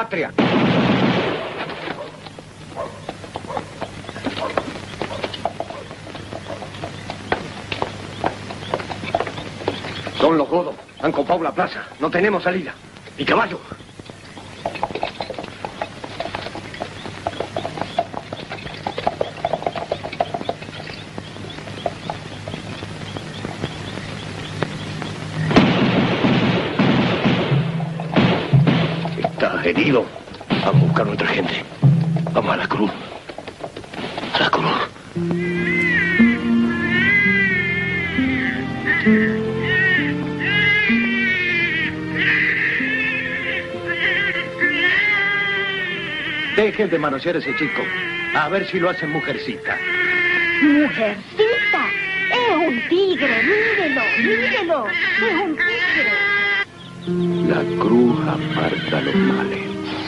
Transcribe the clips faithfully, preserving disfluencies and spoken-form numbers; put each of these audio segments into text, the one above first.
patria. Son los godos. Han copado la plaza. No tenemos salida. ¿Y caballo? Está herido. Vamos a buscar a nuestra gente. Vamos a la cruz. A la cruz. Dejen de manosear a ese chico. A ver si lo hacen mujercita. ¿Mujercita? Es un tigre, mírelo, mírelo. Es un tigre. La cruz aparta los males.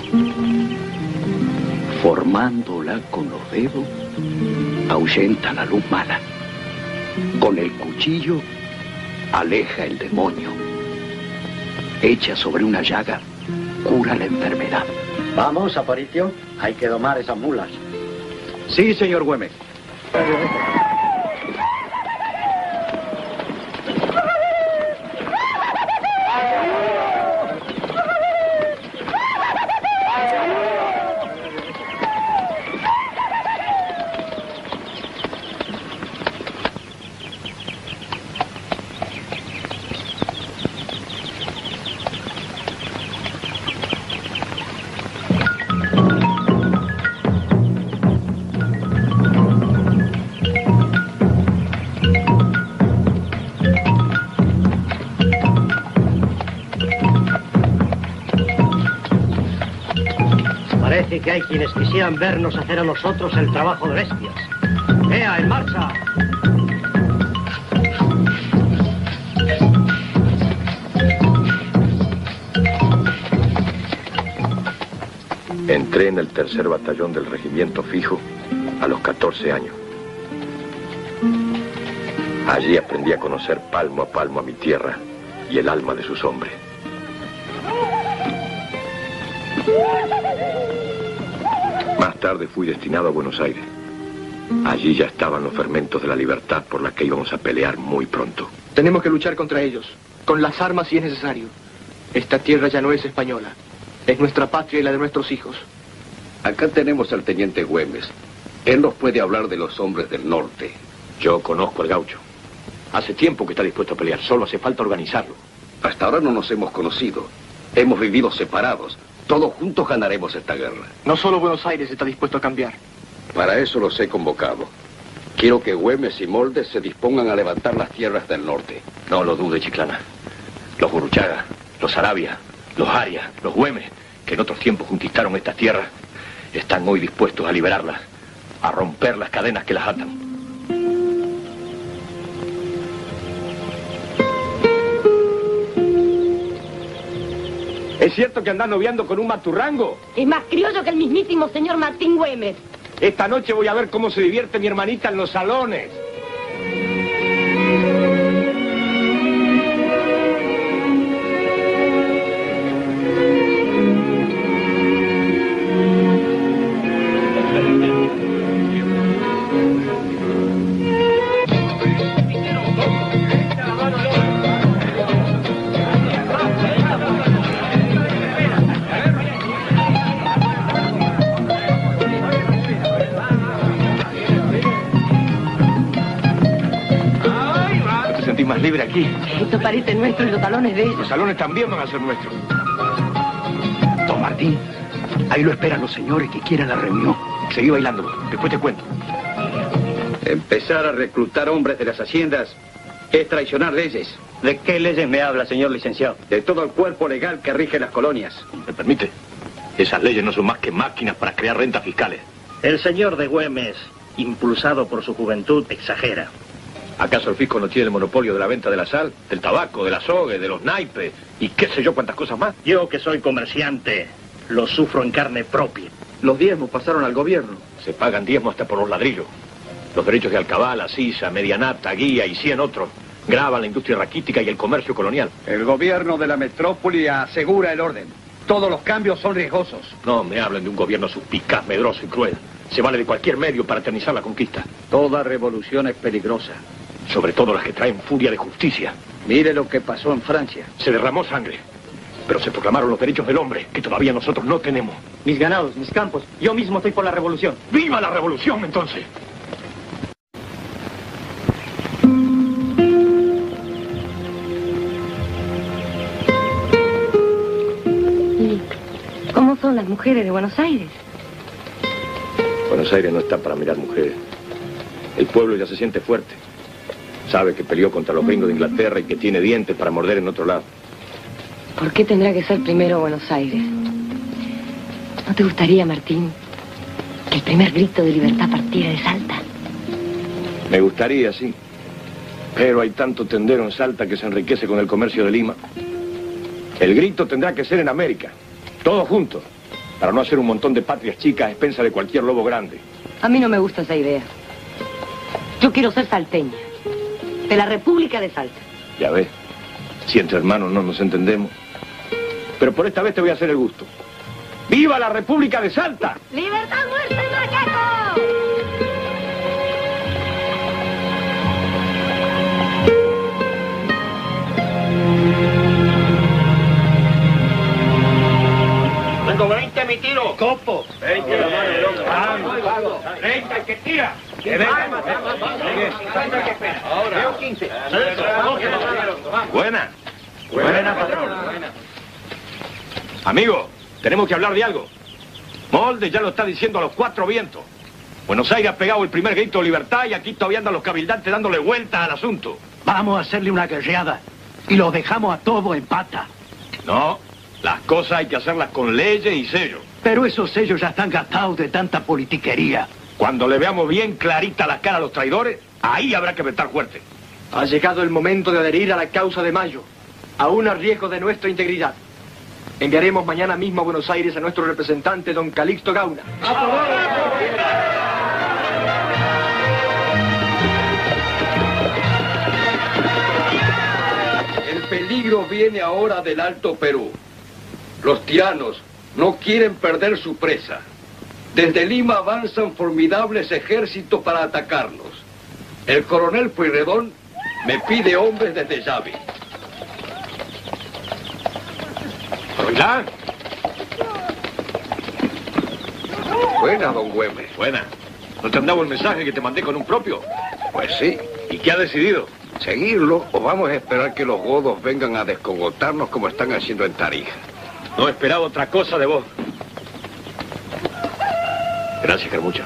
Formándola con los dedos, ahuyenta la luz mala. Con el cuchillo, aleja el demonio. Hecha sobre una llaga, cura la enfermedad. Vamos, Aparicio. Hay que domar esas mulas. Sí, señor Güemes. Que hay quienes quisieran vernos hacer a nosotros el trabajo de bestias. ¡Ea, en marcha! Entré en el tercer batallón del regimiento fijo a los catorce años. Allí aprendí a conocer palmo a palmo a mi tierra y el alma de sus hombres. Más tarde fui destinado a Buenos Aires. Allí ya estaban los fermentos de la libertad por la que íbamos a pelear muy pronto. Tenemos que luchar contra ellos, con las armas si es necesario. Esta tierra ya no es española. Es nuestra patria y la de nuestros hijos. Acá tenemos al teniente Güemes. Él nos puede hablar de los hombres del norte. Yo conozco al gaucho. Hace tiempo que está dispuesto a pelear, solo hace falta organizarlo. Hasta ahora no nos hemos conocido. Hemos vivido separados. Todos juntos ganaremos esta guerra. No solo Buenos Aires está dispuesto a cambiar. Para eso los he convocado. Quiero que Güemes y Moldes se dispongan a levantar las tierras del norte. No lo dude, Chiclana. Los Gurruchaga, los Arabia, los Arias, los Güemes, que en otros tiempos conquistaron estas tierras, están hoy dispuestos a liberarlas, a romper las cadenas que las atan. ¿Es cierto que andan noviando con un maturrango? Es más criollo que el mismísimo señor Martín Güemes. Esta noche voy a ver cómo se divierte mi hermanita en los salones. Más libre aquí. Esto parece nuestro y los salones de ellos. Los salones también van a ser nuestros. Don Martín, ahí lo esperan los señores que quieran la reunión. Seguí bailando, después te cuento. Empezar a reclutar hombres de las haciendas es traicionar leyes. ¿De qué leyes me habla, señor licenciado? De todo el cuerpo legal que rige las colonias. ¿Me permite? Esas leyes no son más que máquinas para crear rentas fiscales. El señor de Güemes, impulsado por su juventud, exagera. ¿Acaso el fisco no tiene el monopolio de la venta de la sal, del tabaco, de la soga, de los naipes y qué sé yo cuántas cosas más? Yo, que soy comerciante, lo sufro en carne propia. Los diezmos pasaron al gobierno. Se pagan diezmos hasta por los ladrillos. Los derechos de alcabala, sisa, medianata, guía y cien otros graban la industria raquítica y el comercio colonial. El gobierno de la metrópoli asegura el orden. Todos los cambios son riesgosos. No me hablen de un gobierno suspicaz, medroso y cruel. Se vale de cualquier medio para eternizar la conquista. Toda revolución es peligrosa. Sobre todo las que traen furia de justicia. Mire lo que pasó en Francia. Se derramó sangre, pero se proclamaron los derechos del hombre, que todavía nosotros no tenemos. Mis ganados, mis campos. Yo mismo estoy por la revolución. ¡Viva la revolución, entonces! ¿Y cómo son las mujeres de Buenos Aires? Buenos Aires no está para mirar mujeres. El pueblo ya se siente fuerte. Sabe que peleó contra los gringos de Inglaterra y que tiene dientes para morder en otro lado. ¿Por qué tendrá que ser primero Buenos Aires? ¿No te gustaría, Martín, que el primer grito de libertad partiera de Salta? Me gustaría, sí. Pero hay tanto tendero en Salta que se enriquece con el comercio de Lima. El grito tendrá que ser en América. Todos juntos. Para no hacer un montón de patrias chicas a expensa de cualquier lobo grande. A mí no me gusta esa idea. Yo quiero ser salteña. De la República de Salta. Ya ves, si entre hermanos no nos entendemos. Pero por esta vez te voy a hacer el gusto. ¡Viva la República de Salta! ¡Libertad, muerte y macaco! Tengo veinte, mi tiro. Copo. veinte, treinta, el que tira. Que venga. Ahora. Veo quince. Buena. Buena, patrón. Amigo, tenemos que hablar de algo. Molde ya lo está diciendo a los cuatro vientos. Buenos Aires ha pegado el primer grito de libertad y aquí todavía andan los cabildantes dándole vueltas al asunto. Vamos a hacerle una guerreada y los dejamos a todos en pata. No, las cosas hay que hacerlas con leyes y sellos. Pero esos sellos ya están gastados de tanta politiquería. Cuando le veamos bien clarita la cara a los traidores, ahí habrá que apretar fuerte. Ha llegado el momento de adherir a la causa de Mayo, aún a riesgo de nuestra integridad. Enviaremos mañana mismo a Buenos Aires a nuestro representante, don Calixto Gauna. El peligro viene ahora del Alto Perú. Los tiranos no quieren perder su presa. Desde Lima avanzan formidables ejércitos para atacarnos. El coronel Pueyrredón me pide hombres desde Llave. ¿Verdad? Buena, don Güemes. Buena. ¿No te han dado el mensaje que te mandé con un propio? Pues sí. ¿Y qué ha decidido? ¿Seguirlo o vamos a esperar que los godos vengan a descogotarnos como están haciendo en Tarija? No esperaba otra cosa de vos. Gracias, Carmucha.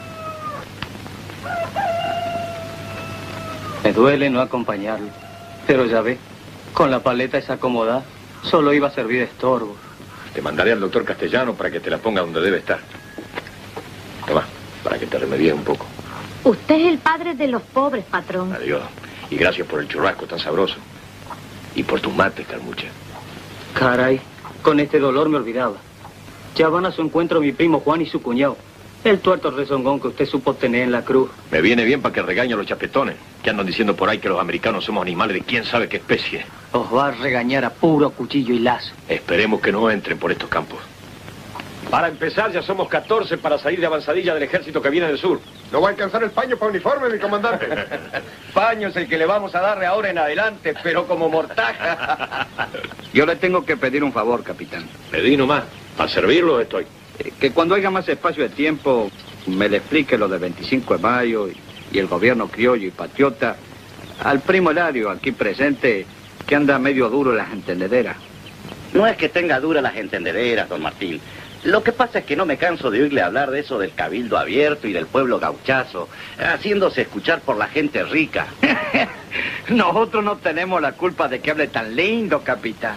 Me duele no acompañarlo, pero ya ve, con la paleta esa acomodada, solo iba a servir de estorbo. Te mandaré al doctor Castellano para que te la ponga donde debe estar. Toma, para que te remedies un poco. Usted es el padre de los pobres, patrón. Adiós. Y gracias por el churrasco tan sabroso. Y por tus mates, Carmucha. Caray, con este dolor me olvidaba. Ya van a su encuentro mi primo Juan y su cuñado. El tuerto rezongón que usted supo tener en la cruz. Me viene bien para que regañe a los chapetones, que andan diciendo por ahí que los americanos somos animales de quién sabe qué especie. Os va a regañar a puro cuchillo y lazo. Esperemos que no entren por estos campos. Para empezar, ya somos catorce para salir de avanzadilla del ejército que viene del sur. No va a alcanzar el paño para uniforme, mi comandante. Paño es el que le vamos a dar de ahora en adelante, pero como mortaja. Yo le tengo que pedir un favor, capitán. Pedí nomás. Para servirlos estoy. Eh, que cuando haya más espacio de tiempo, me le explique lo del veinticinco de mayo y, y el gobierno criollo y patriota al primo Hilario, aquí presente, que anda medio duro en las entendederas. No es que tenga duras las entendederas, don Martín. Lo que pasa es que no me canso de oírle hablar de eso del cabildo abierto y del pueblo gauchazo, haciéndose escuchar por la gente rica. Nosotros no tenemos la culpa de que hable tan lindo, capitán.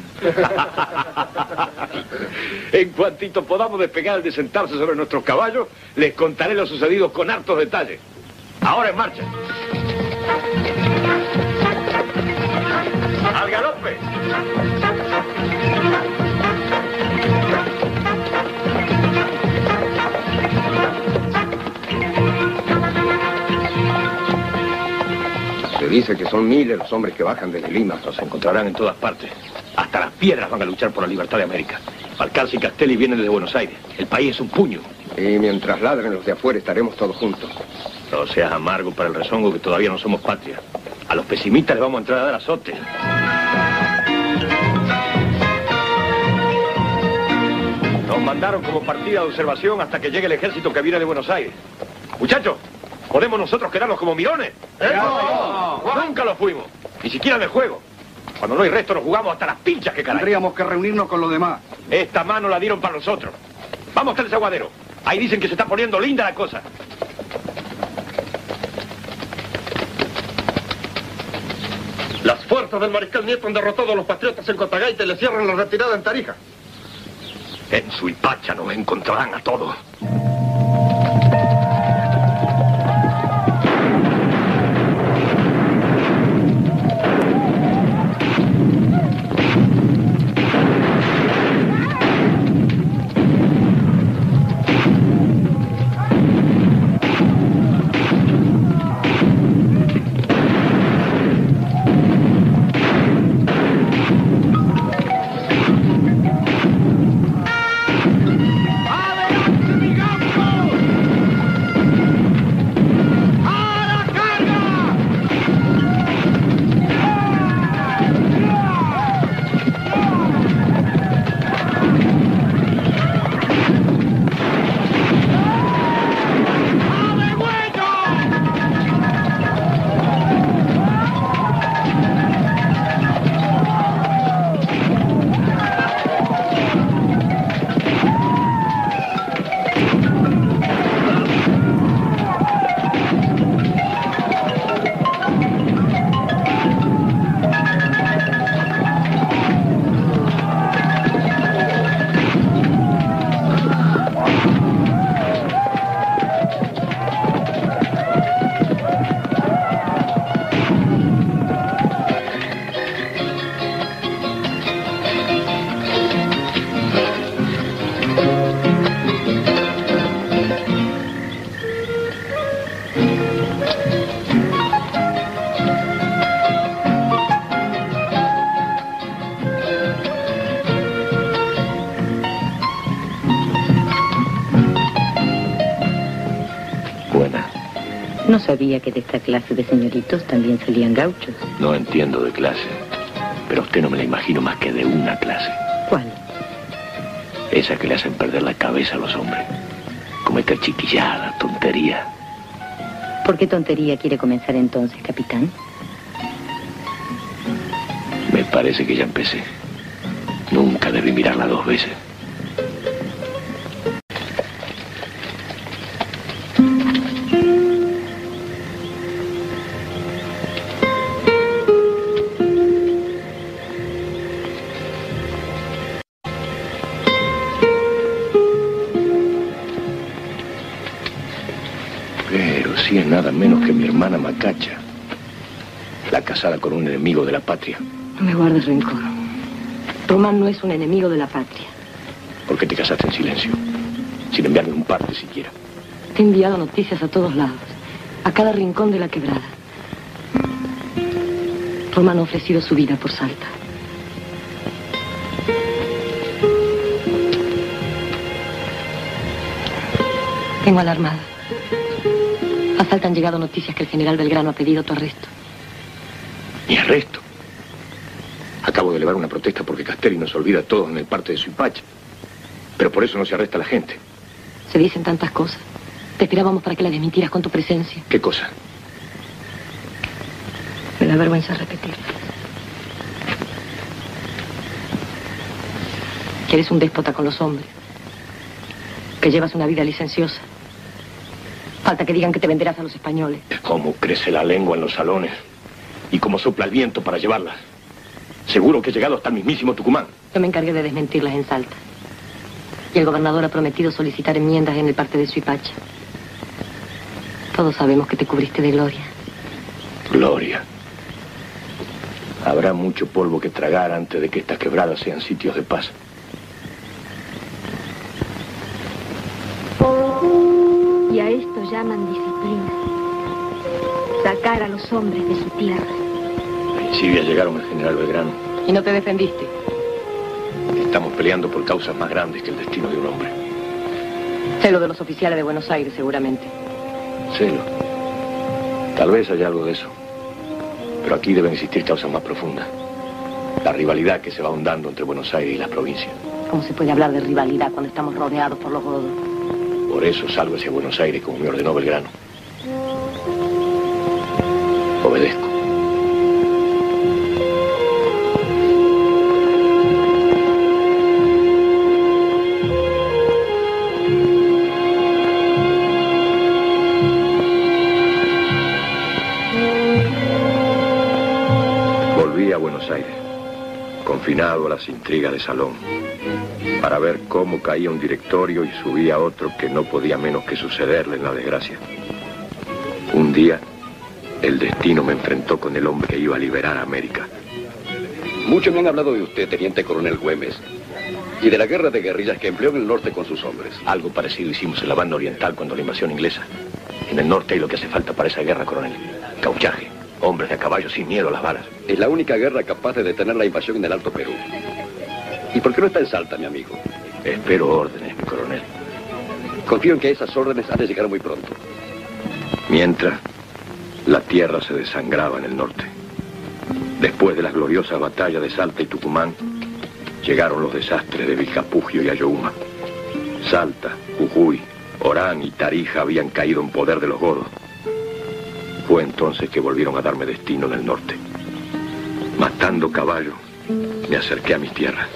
En cuantito podamos despegar de sentarse sobre nuestros caballos, les contaré lo sucedido con hartos detalles. Ahora en marcha. ¡Al galope! Se dice que son miles los hombres que bajan desde Lima. Los encontrarán en todas partes. Hasta las piedras van a luchar por la libertad de América. Balcarce y Castelli vienen desde Buenos Aires. El país es un puño. Y mientras ladren los de afuera estaremos todos juntos. No seas amargo para el rezongo que todavía no somos patria. A los pesimistas les vamos a entrar a dar azote. Nos mandaron como partida de observación hasta que llegue el ejército que viene de Buenos Aires. Muchachos, ¿podemos nosotros quedarnos como mirones? ¿Eh? No, no, nunca lo fuimos. Ni siquiera de juego. Cuando no hay resto nos jugamos hasta las pinchas que caray. Tendríamos que reunirnos con los demás. Esta mano la dieron para nosotros. Vamos hasta el desaguadero. Ahí dicen que se está poniendo linda la cosa. Las fuerzas del mariscal Nieto han derrotado a los patriotas en Cotagaita y le cierran la retirada en Tarija. En Suipacha nos encontrarán a todos. No sabía que de esta clase de señoritos también salían gauchos. No entiendo de clase, pero a usted no me la imagino más que de una clase. ¿Cuál? Esa que le hacen perder la cabeza a los hombres. Cometer chiquilladas, tonterías. ¿Por qué tontería quiere comenzar entonces, capitán? Me parece que ya empecé. Nunca debí mirarla dos veces. Sí, es nada menos que mi hermana Macacha, la casada con un enemigo de la patria. No me guardes rencor. Román no es un enemigo de la patria. ¿Por qué te casaste en silencio? Sin enviarme un parte siquiera. Te he enviado noticias a todos lados, a cada rincón de la quebrada. Román ha ofrecido su vida por Salta. Tengo alarmada. A Salta han llegado noticias que el general Belgrano ha pedido tu arresto. ¿Mi arresto? Acabo de elevar una protesta porque Castelli nos olvida a todos en el parte de Suipacha. Pero por eso no se arresta a la gente. Se dicen tantas cosas. Te esperábamos para que las desmintieras con tu presencia. ¿Qué cosa? Me da vergüenza repetirlas. Que eres un déspota con los hombres. Que llevas una vida licenciosa. Falta que digan que te venderás a los españoles. Cómo crece la lengua en los salones. Y cómo sopla el viento para llevarlas. Seguro que he llegado hasta el mismísimo Tucumán. Yo me encargué de desmentirlas en Salta. Y el gobernador ha prometido solicitar enmiendas en el parte de Suipacha. Todos sabemos que te cubriste de gloria. Gloria. Habrá mucho polvo que tragar antes de que estas quebradas sean sitios de paz. Y a esto llaman disciplina. Sacar a los hombres de su tierra. En Sibia llegaron el general Belgrano. ¿Y no te defendiste? Está Estamos peleando por causas más grandes que el destino de un hombre. Celo de los oficiales de Buenos Aires, seguramente. Celo. Tal vez haya algo de eso. Pero aquí deben existir causas más profundas. La rivalidad que se va ahondando entre Buenos Aires y las provincias. ¿Cómo se puede hablar de rivalidad cuando estamos rodeados por los godos? Por eso salgo hacia Buenos Aires como me ordenó Belgrano. Obedezco. Volví a Buenos Aires, confinado a las intrigas de salón, para ver cómo caía un directorio y subía otro que no podía menos que sucederle en la desgracia. Un día, el destino me enfrentó con el hombre que iba a liberar a América. Mucho me han hablado de usted, teniente coronel Güemes, y de la guerra de guerrillas que empleó en el norte con sus hombres. Algo parecido hicimos en la banda oriental cuando la invasión inglesa. En el norte hay lo que hace falta para esa guerra, coronel. Cauchaje, hombres de a caballo sin miedo a las balas. Es la única guerra capaz de detener la invasión en el Alto Perú. ¿Y por qué no está en Salta, mi amigo? Espero órdenes, mi coronel. Confío en que esas órdenes han de llegar muy pronto. Mientras, la tierra se desangraba en el norte. Después de las gloriosas batallas de Salta y Tucumán, llegaron los desastres de Vilcapugio y Ayohuma. Salta, Jujuy, Orán y Tarija habían caído en poder de los godos. Fue entonces que volvieron a darme destino en el norte. Matando caballos, me acerqué a mis tierras.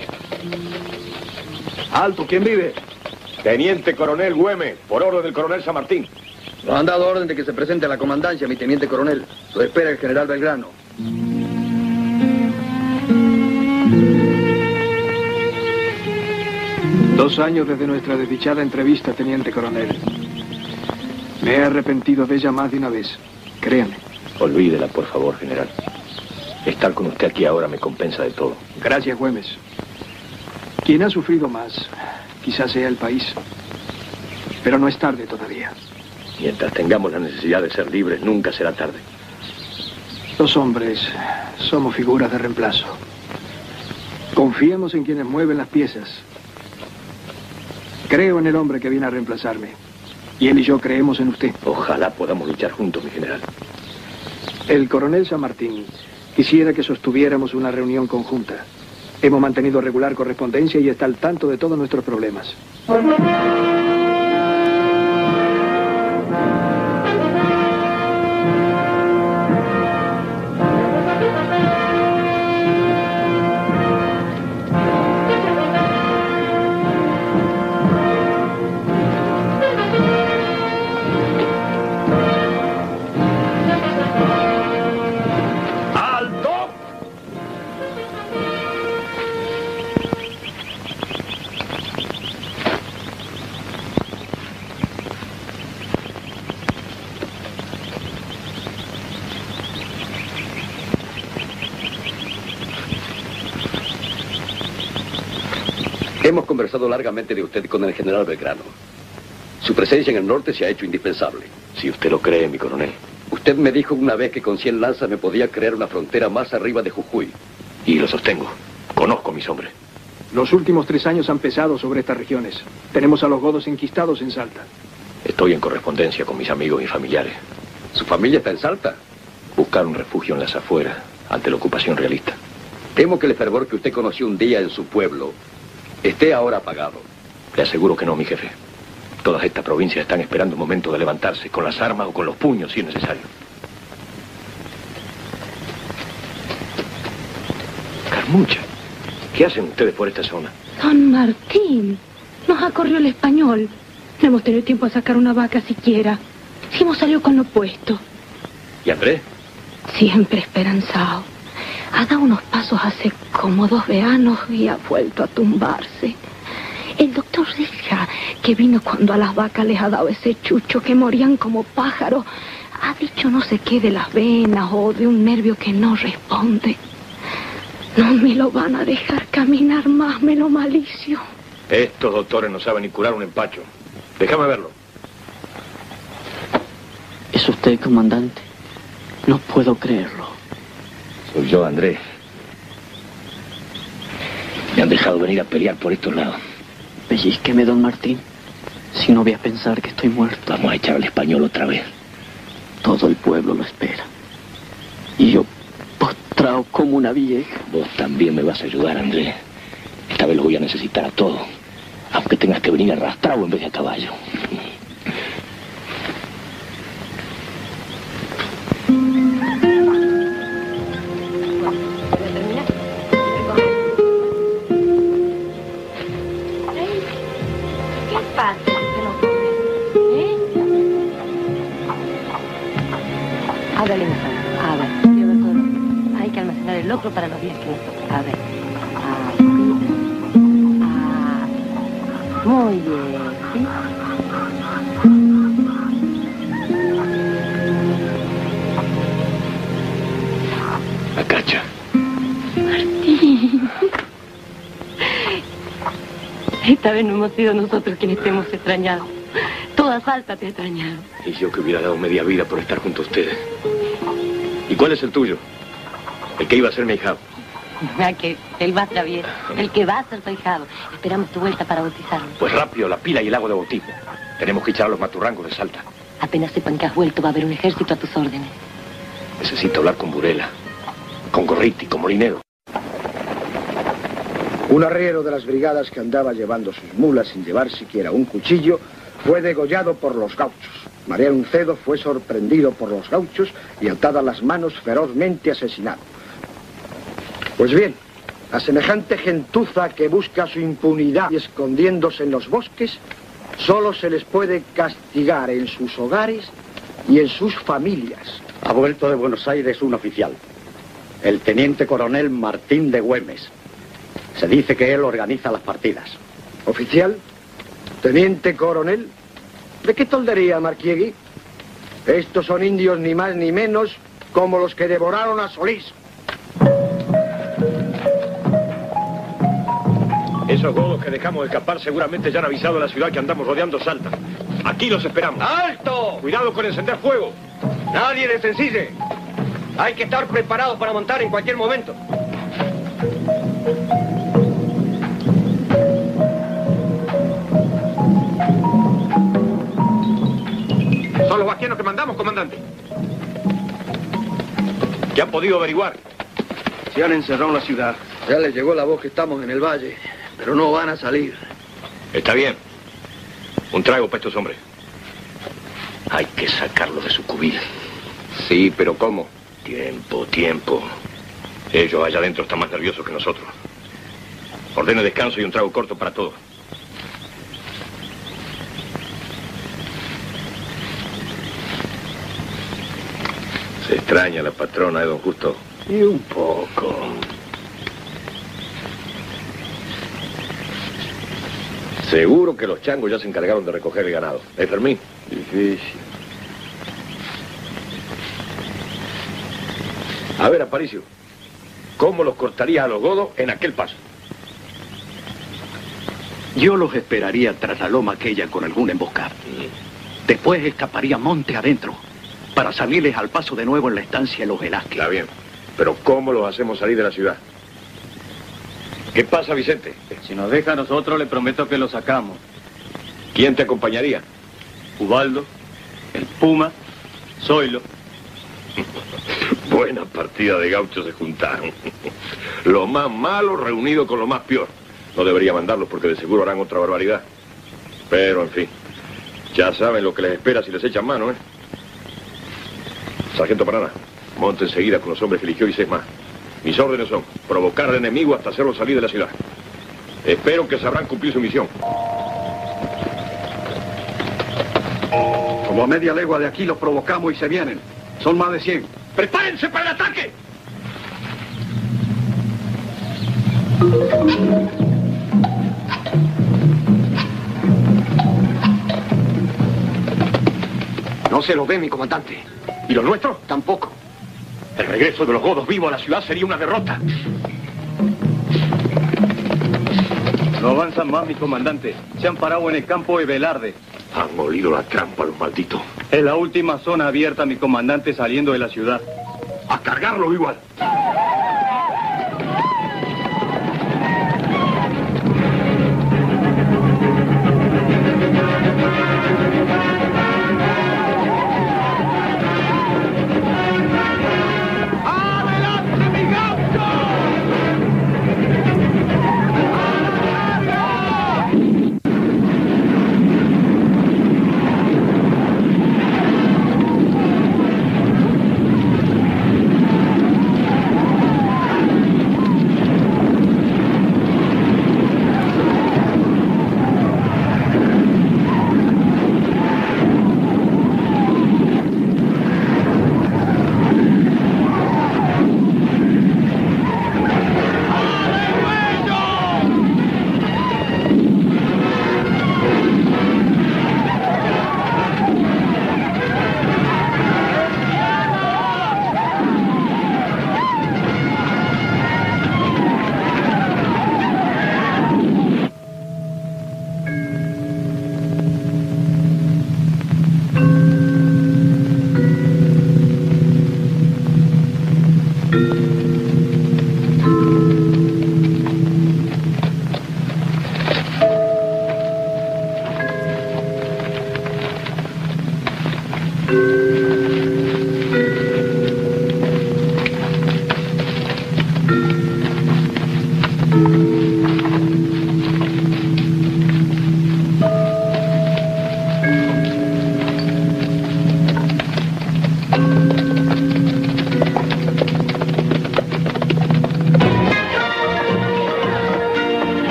Alto, ¿quién vive? Teniente coronel Güemes, por orden del coronel San Martín. Nos han dado orden de que se presente a la comandancia, mi teniente coronel. Lo espera el general Belgrano. Dos años desde nuestra desdichada entrevista, teniente coronel. Me he arrepentido de ella más de una vez. Créame. Olvídela, por favor, general. Estar con usted aquí ahora me compensa de todo. Gracias, Güemes. Quien ha sufrido más, quizás sea el país. Pero no es tarde todavía. Mientras tengamos la necesidad de ser libres, nunca será tarde. Los hombres somos figuras de reemplazo. Confiemos en quienes mueven las piezas. Creo en el hombre que viene a reemplazarme. Y él y yo creemos en usted. Ojalá podamos luchar juntos, mi general. El coronel San Martín quisiera que sostuviéramos una reunión conjunta. Hemos mantenido regular correspondencia y está al tanto de todos nuestros problemas. Hemos conversado largamente de usted con el general Belgrano. Su presencia en el norte se ha hecho indispensable. Si usted lo cree, mi coronel. Usted me dijo una vez que con cien lanzas me podía crear una frontera más arriba de Jujuy. Y lo sostengo. Conozco a mis hombres. Los últimos tres años han pesado sobre estas regiones. Tenemos a los godos enquistados en Salta. Estoy en correspondencia con mis amigos y familiares. ¿Su familia está en Salta? Buscaron refugio en las afueras, ante la ocupación realista. Temo que el fervor que usted conoció un día en su pueblo esté ahora apagado. Le aseguro que no, mi jefe. Todas estas provincias están esperando un momento de levantarse, con las armas o con los puños, si es necesario. Carmucha, ¿qué hacen ustedes por esta zona? Don Martín, nos ha corrido el español. No hemos tenido tiempo a sacar una vaca siquiera. Si hemos salido con lo puesto. ¿Y Andrés? Siempre esperanzado. Ha dado unos pasos hace como dos veranos y ha vuelto a tumbarse. El doctor Richa, que vino cuando a las vacas les ha dado ese chucho que morían como pájaros, ha dicho no sé qué de las venas o de un nervio que no responde. No me lo van a dejar caminar más, me lo malicio. Estos doctores no saben ni curar un empacho. Déjame verlo. ¿Es usted, comandante? No puedo creerlo. Soy yo, Andrés. Me han dejado venir a pelear por estos lados. Pellizqueme, don Martín. Si no voy a pensar que estoy muerto. Vamos a echar al español otra vez. Todo el pueblo lo espera. Y yo, postrado como una vieja. Vos también me vas a ayudar, Andrés. Esta vez lo voy a necesitar a todos. Aunque tengas que venir arrastrado en vez de a caballo. Hágale mejor. A ver, yo veo todo. Hay que almacenar el locro para los días que nos tocan. A ver. Ah, ah, muy bien, ¿sí? La cacha. Martín. Esta vez no hemos sido nosotros quienes te hemos extrañado. Toda Salta te ha extrañado. Y yo que hubiera dado media vida por estar junto a ustedes. ¿Y cuál es el tuyo? El que iba a ser mi hijado. Ah, que el más travieso, el que va a ser tu hijado. Esperamos tu vuelta para bautizarlo. Pues rápido, la pila y el agua de bautismo. Tenemos que echar a los maturrangos de Salta. Apenas sepan que has vuelto, va a haber un ejército a tus órdenes. Necesito hablar con Burela, con Gorriti, con Molinero. Un arriero de las brigadas que andaba llevando sus mulas sin llevar siquiera un cuchillo fue degollado por los gauchos. Mariano Uncedo fue sorprendido por los gauchos y atadas las manos ferozmente asesinado. Pues bien, a semejante gentuza que busca su impunidad y escondiéndose en los bosques, solo se les puede castigar en sus hogares y en sus familias. Ha vuelto de Buenos Aires un oficial, el teniente coronel Martín de Güemes. Se dice que él organiza las partidas. ¿Oficial? ¿Teniente coronel? ¿De qué toldería, Marquiegui? Estos son indios ni más ni menos como los que devoraron a Solís. Esos godos que dejamos escapar seguramente ya han avisado a la ciudad que andamos rodeando Salta. Aquí los esperamos. ¡Alto! Cuidado con encender fuego. Nadie desencille. Hay que estar preparados para montar en cualquier momento. Son los vaquianos que mandamos, comandante. ¿Qué han podido averiguar? Se han encerrado en la ciudad. Ya les llegó la voz que estamos en el valle, pero no van a salir. Está bien. Un trago para estos hombres. Hay que sacarlos de su cubil. Sí, pero ¿cómo? Tiempo, tiempo. Ellos allá adentro están más nerviosos que nosotros. Ordene descanso y un trago corto para todos. Se extraña la patrona de don Justo. Y un poco. Seguro que los changos ya se encargaron de recoger el ganado. ¿Eh, Fermín? Difícil. A ver, Aparicio, ¿cómo los cortarías a los godos en aquel paso? Yo los esperaría tras la loma aquella con alguna emboscada. Después escaparía monte adentro para salirles al paso de nuevo en la estancia de los Velázquez. Está bien, pero ¿cómo los hacemos salir de la ciudad? ¿Qué pasa, Vicente? Si nos deja a nosotros, le prometo que lo sacamos. ¿Quién te acompañaría? Ubaldo, el Puma, Zoilo. Buena partida de gauchos se juntaron. Lo más malo reunido con lo más peor. No debería mandarlos porque de seguro harán otra barbaridad. Pero, en fin, ya saben lo que les espera si les echan mano, ¿eh? Sargento Paraná, monte enseguida con los hombres que eligió y seis más. Mis órdenes son provocar al enemigo hasta hacerlo salir de la ciudad. Espero que sabrán cumplir su misión. Como a media legua de aquí los provocamos y se vienen. Son más de cien. ¡Prepárense para el ataque! No se lo ve, mi comandante. ¿Y los nuestros? Tampoco. El regreso de los godos vivos a la ciudad sería una derrota. No avanzan más, mi comandante. Se han parado en el campo de Velarde. Han molido la trampa los malditos. Es la última zona abierta, mi comandante, saliendo de la ciudad. A cargarlos igual.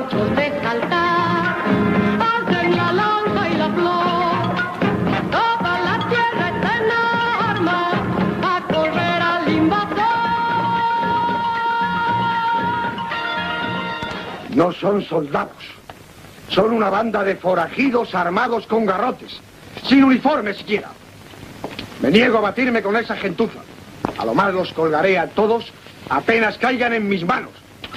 gauchos de saltar, hacen la lanza y la flor. Toda la tierra está en armas a correr al invasor. No son soldados. Son una banda de forajidos armados con garrotes, sin uniforme siquiera. Me niego a batirme con esa gentuza. A lo más los colgaré a todos apenas caigan en mis manos.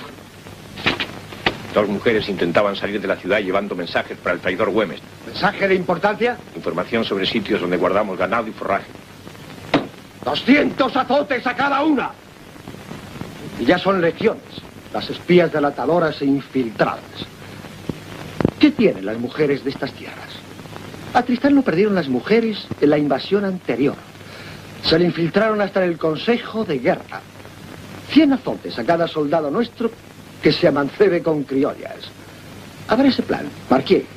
Dos mujeres intentaban salir de la ciudad llevando mensajes para el traidor Güemes. ¿Mensaje de importancia? Información sobre sitios donde guardamos ganado y forraje. ¡Doscientos azotes a cada una! Y ya son legiones, las espías delatadoras e infiltradas. ¿Qué tienen las mujeres de estas tierras? A Tristán lo perdieron las mujeres en la invasión anterior. Se le infiltraron hasta en el Consejo de Guerra. Cien azotes a cada soldado nuestro que se amancebe con criollas. A ver ese plan, Marquier.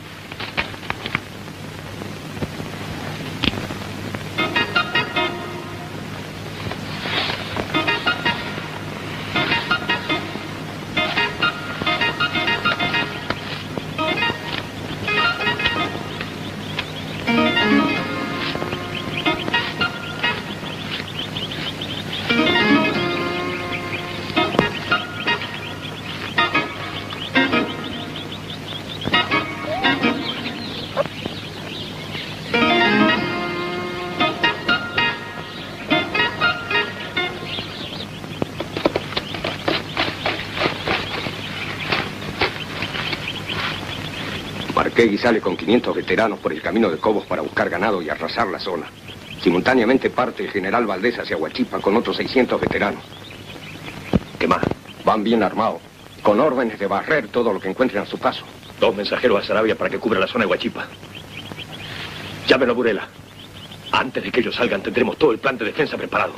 Marquegui sale con quinientos veteranos por el camino de Cobos para buscar ganado y arrasar la zona. Simultáneamente parte el general Valdés hacia Huachipa con otros seiscientos veteranos. ¿Qué más? Van bien armados, con órdenes de barrer todo lo que encuentren a su paso. Dos mensajeros a Sarabia para que cubra la zona de Huachipa. Llámelo a Burela. Antes de que ellos salgan tendremos todo el plan de defensa preparado.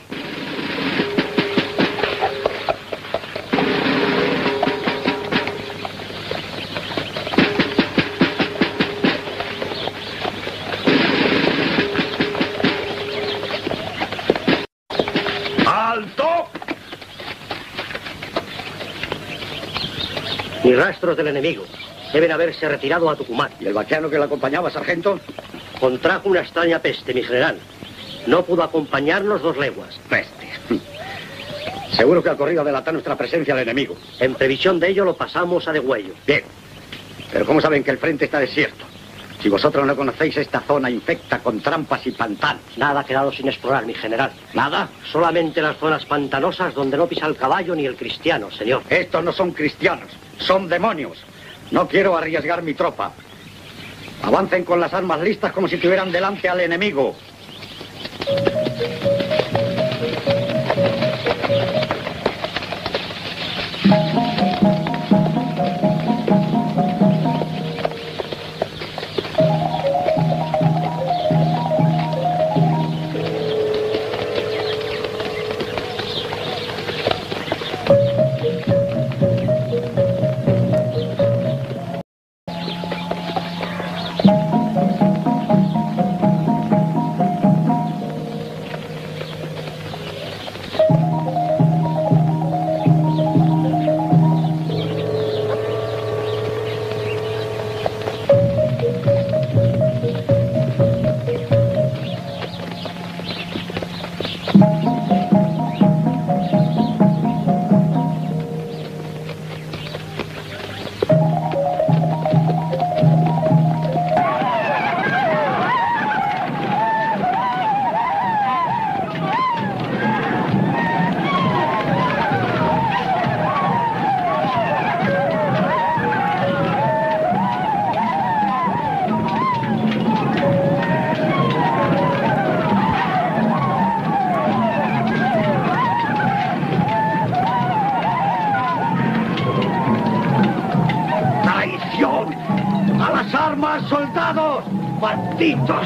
Ni rastros del enemigo. Deben haberse retirado a Tucumán. ¿Y el vaqueano que le acompañaba, sargento? Contrajo una extraña peste, mi general. No pudo acompañarnos dos leguas. Peste. Seguro que ha corrido a delatar nuestra presencia al enemigo. En previsión de ello lo pasamos a degüello. Bien. Pero ¿cómo saben que el frente está desierto? Si vosotros no conocéis esta zona infecta con trampas y pantanos. Nada ha quedado sin explorar, mi general. ¿Nada? Solamente las zonas pantanosas donde no pisa el caballo ni el cristiano, señor. Estos no son cristianos, son demonios. No quiero arriesgar mi tropa. Avancen con las armas listas como si tuvieran delante al enemigo. ¡Soldados! ¡Malditos!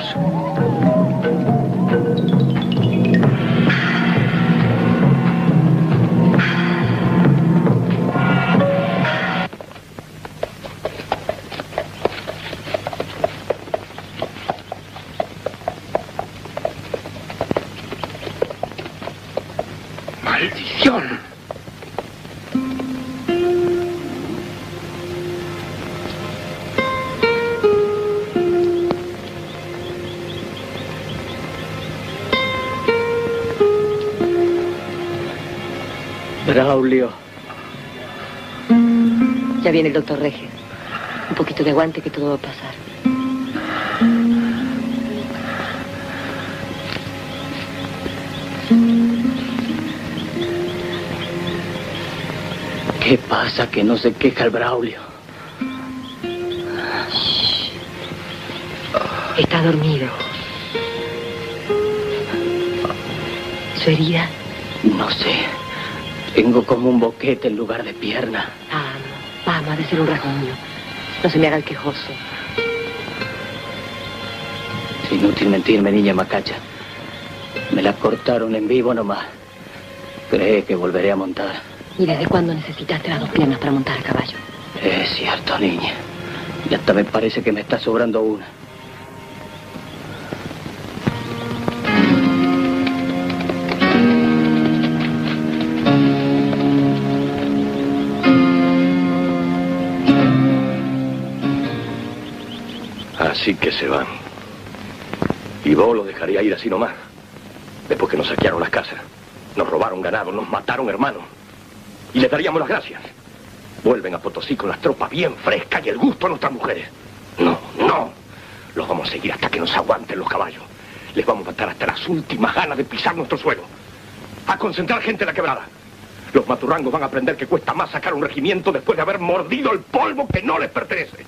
¡Maldición! Braulio. Ya viene el doctor Regis. Un poquito de aguante que todo va a pasar. ¿Qué pasa que no se queja el Braulio? Está dormido. ¿Su herida? No sé. Tengo como un boquete en lugar de pierna. Vamos, vamos, ha de ser un rasguño. No se me haga el quejoso. Es inútil mentirme, niña macacha. Me la cortaron en vivo nomás. Cree que volveré a montar. ¿Y desde cuándo necesitaste las dos piernas para montar a caballo? Es cierto, niña. Y hasta me parece que me está sobrando una. Así que se van. Y vos los dejaría ir así nomás. Después que nos saquearon las casas, nos robaron ganado, nos mataron hermanos. Y les daríamos las gracias. Vuelven a Potosí con las tropas bien frescas y el gusto a nuestras mujeres. No, no. Los vamos a seguir hasta que nos aguanten los caballos. Les vamos a matar hasta las últimas ganas de pisar nuestro suelo. A concentrar gente en la quebrada. Los maturrangos van a aprender que cuesta más sacar un regimiento después de haber mordido el polvo que no les pertenece.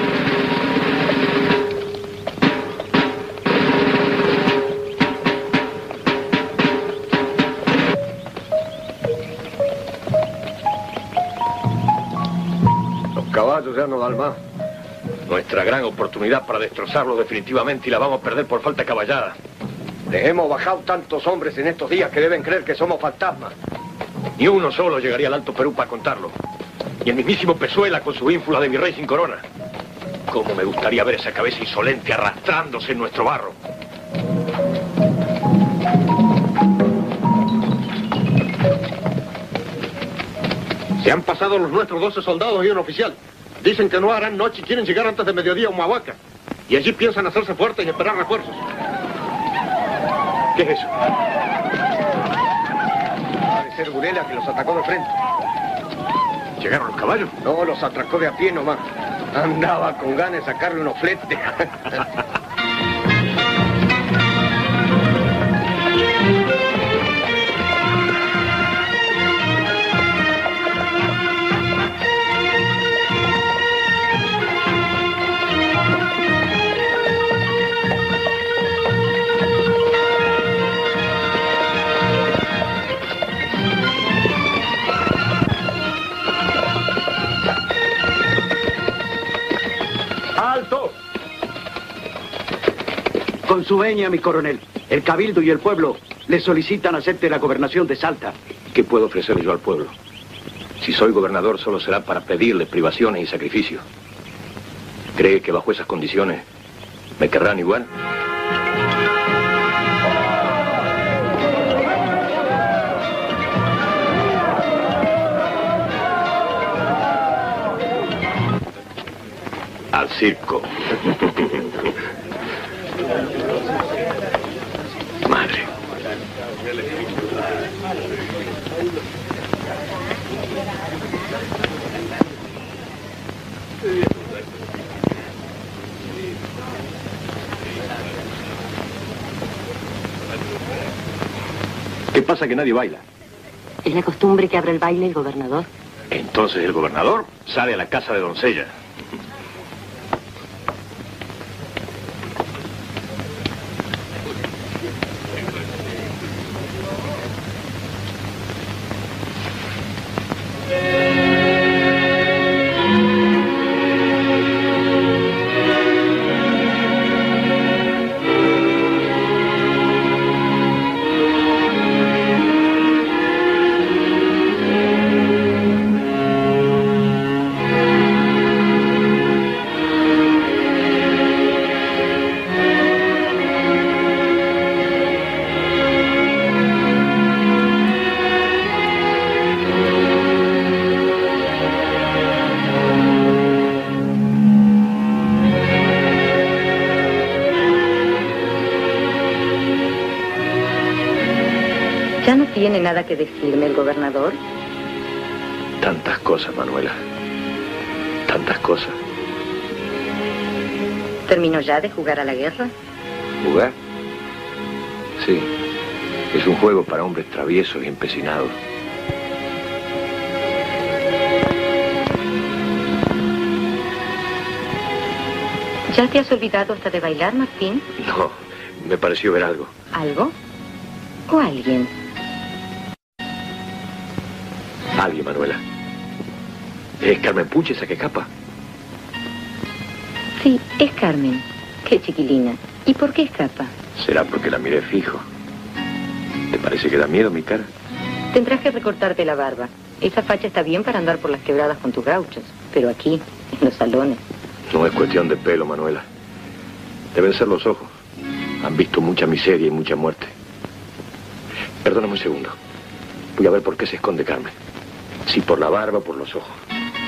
Caballos ya no dan más. Nuestra gran oportunidad para destrozarlos definitivamente y la vamos a perder por falta de caballada. Les hemos bajado tantos hombres en estos días que deben creer que somos fantasmas. Ni uno solo llegaría al Alto Perú para contarlo. Y el mismísimo Pezuela con su ínfula de mi rey sin corona. Cómo me gustaría ver esa cabeza insolente arrastrándose en nuestro barro. Se han pasado los nuestros doce soldados y un oficial. Dicen que no harán noche y quieren llegar antes de mediodía a Humahuaca. Y allí piensan hacerse fuertes y esperar refuerzos. ¿Qué es eso? Debe ser Burela que los atacó de frente. ¿Llegaron los caballos? No, los atracó de a pie nomás. Andaba con ganas de sacarle unos fletes. Con su venia, mi coronel, el cabildo y el pueblo le solicitan acepte la gobernación de Salta. ¿Qué puedo ofrecerle yo al pueblo? Si soy gobernador solo será para pedirle privaciones y sacrificios. ¿Cree que bajo esas condiciones me querrán igual? Al circo. Madre. ¿Qué pasa que nadie baila? Es la costumbre que abra el baile el gobernador. Entonces el gobernador sale a la casa de doncella. ¿Ya no tiene nada que decirme el gobernador? Tantas cosas, Manuela. Tantas cosas. ¿Terminó ya de jugar a la guerra? ¿Jugar? Sí. Es un juego para hombres traviesos y empecinados. ¿Ya te has olvidado hasta de bailar, Martín? No, me pareció ver algo. ¿Algo? ¿O alguien? Alguien, Manuela. ¿Es Carmen Puch esa que escapa? Sí, es Carmen. Qué chiquilina. ¿Y por qué escapa? Será porque la miré fijo. ¿Te parece que da miedo mi cara? Tendrás que recortarte la barba. Esa facha está bien para andar por las quebradas con tus gauchos. Pero aquí, en los salones... No es cuestión de pelo, Manuela. Deben ser los ojos. Han visto mucha miseria y mucha muerte. Perdóname un segundo. Voy a ver por qué se esconde Carmen. Si por la barba o por los ojos.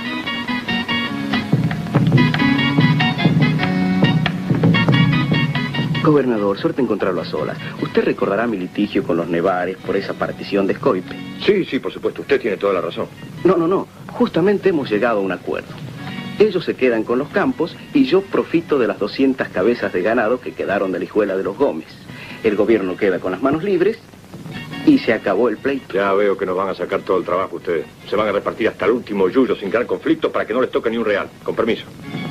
Gobernador, suerte encontrarlo a solas. Usted recordará mi litigio con los Nevares por esa partición de Escoipe. Sí, sí, por supuesto. Usted tiene toda la razón. No, no, no. Justamente hemos llegado a un acuerdo. Ellos se quedan con los campos y yo profito de las doscientas cabezas de ganado que quedaron de la hijuela de los Gómez. El gobierno queda con las manos libres y se acabó el pleito. Ya veo que nos van a sacar todo el trabajo ustedes. Se van a repartir hasta el último yuyo sin crear conflicto para que no les toque ni un real. Con permiso.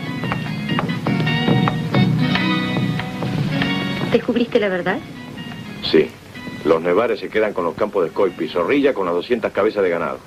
¿Descubriste la verdad? Sí. Los Nevares se quedan con los campos de Escoipe y Zorrilla con las doscientas cabezas de ganado.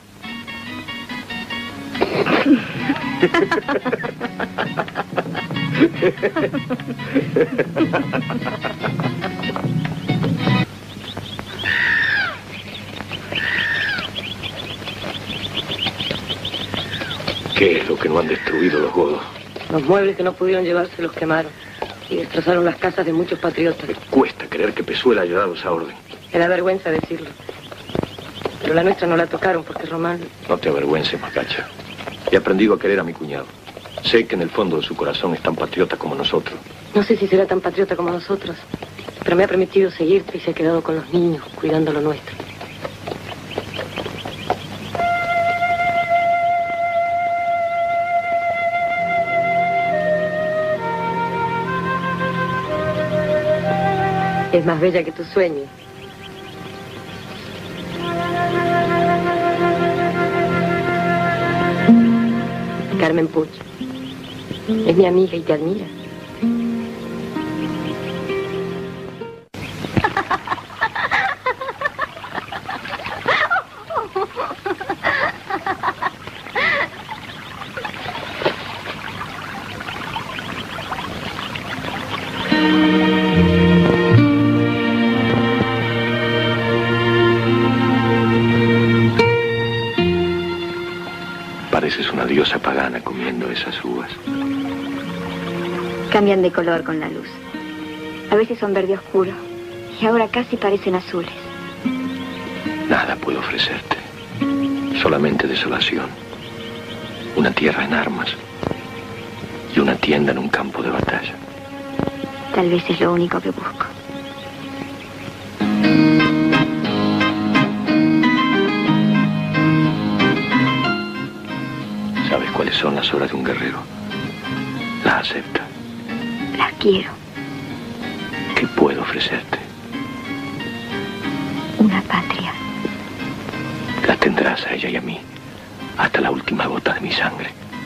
¿Qué es lo que no han destruido los godos? Los muebles que no pudieron llevarse los quemaron. Y destrozaron las casas de muchos patriotas. Me cuesta creer que Pezuela haya dado esa orden. Me da vergüenza decirlo. Pero la nuestra no la tocaron porque Román... No te avergüences, Macacha. He aprendido a querer a mi cuñado. Sé que en el fondo de su corazón es tan patriota como nosotros. No sé si será tan patriota como nosotros, pero me ha permitido seguirte y se ha quedado con los niños, cuidando lo nuestro. Es más bella que tus sueños. Carmen Puch. Es mi amiga y te admira. Pareces una diosa pagana comiendo esas uvas. Cambian de color con la luz. A veces son verde oscuro y ahora casi parecen azules. Nada puedo ofrecerte. Solamente desolación. Una tierra en armas y una tienda en un campo de batalla. Tal vez es lo único que busco. ¿Sabes cuáles son las horas de un guerrero? Las acepta. Las quiero. ¿Qué puedo ofrecerte? Una patria. Las tendrás a ella y a mí, hasta la última gota de mi sangre.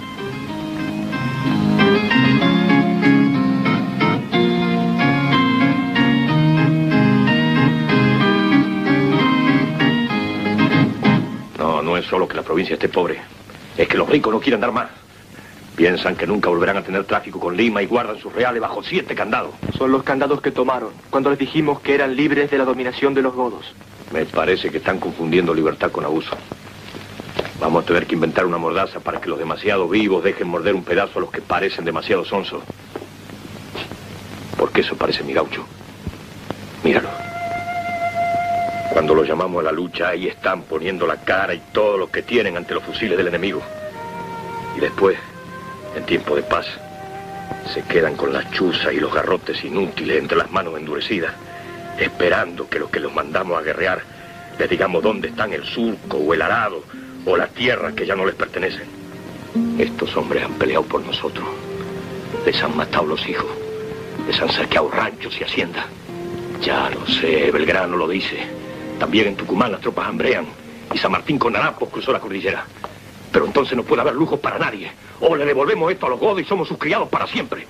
No, no es solo que la provincia esté pobre. Es que los ricos no quieren dar más. Piensan que nunca volverán a tener tráfico con Lima y guardan sus reales bajo siete candados. Son los candados que tomaron cuando les dijimos que eran libres de la dominación de los godos. Me parece que están confundiendo libertad con abuso. Vamos a tener que inventar una mordaza para que los demasiado vivos dejen morder un pedazo a los que parecen demasiado sonsos. Porque eso parece mi gaucho. Míralo. Cuando los llamamos a la lucha, ahí están poniendo la cara y todo lo que tienen ante los fusiles del enemigo. Y después, en tiempo de paz, se quedan con las chuzas y los garrotes inútiles entre las manos endurecidas, esperando que los que los mandamos a guerrear les digamos dónde están el surco o el arado o la tierra que ya no les pertenecen. Estos hombres han peleado por nosotros. Les han matado los hijos. Les han saqueado ranchos y haciendas. Ya lo sé, Belgrano lo dice. También en Tucumán las tropas hambrean. Y San Martín con Harapos cruzó la cordillera. Pero entonces no puede haber lujos para nadie. O le devolvemos esto a los godos y somos sus criados para siempre.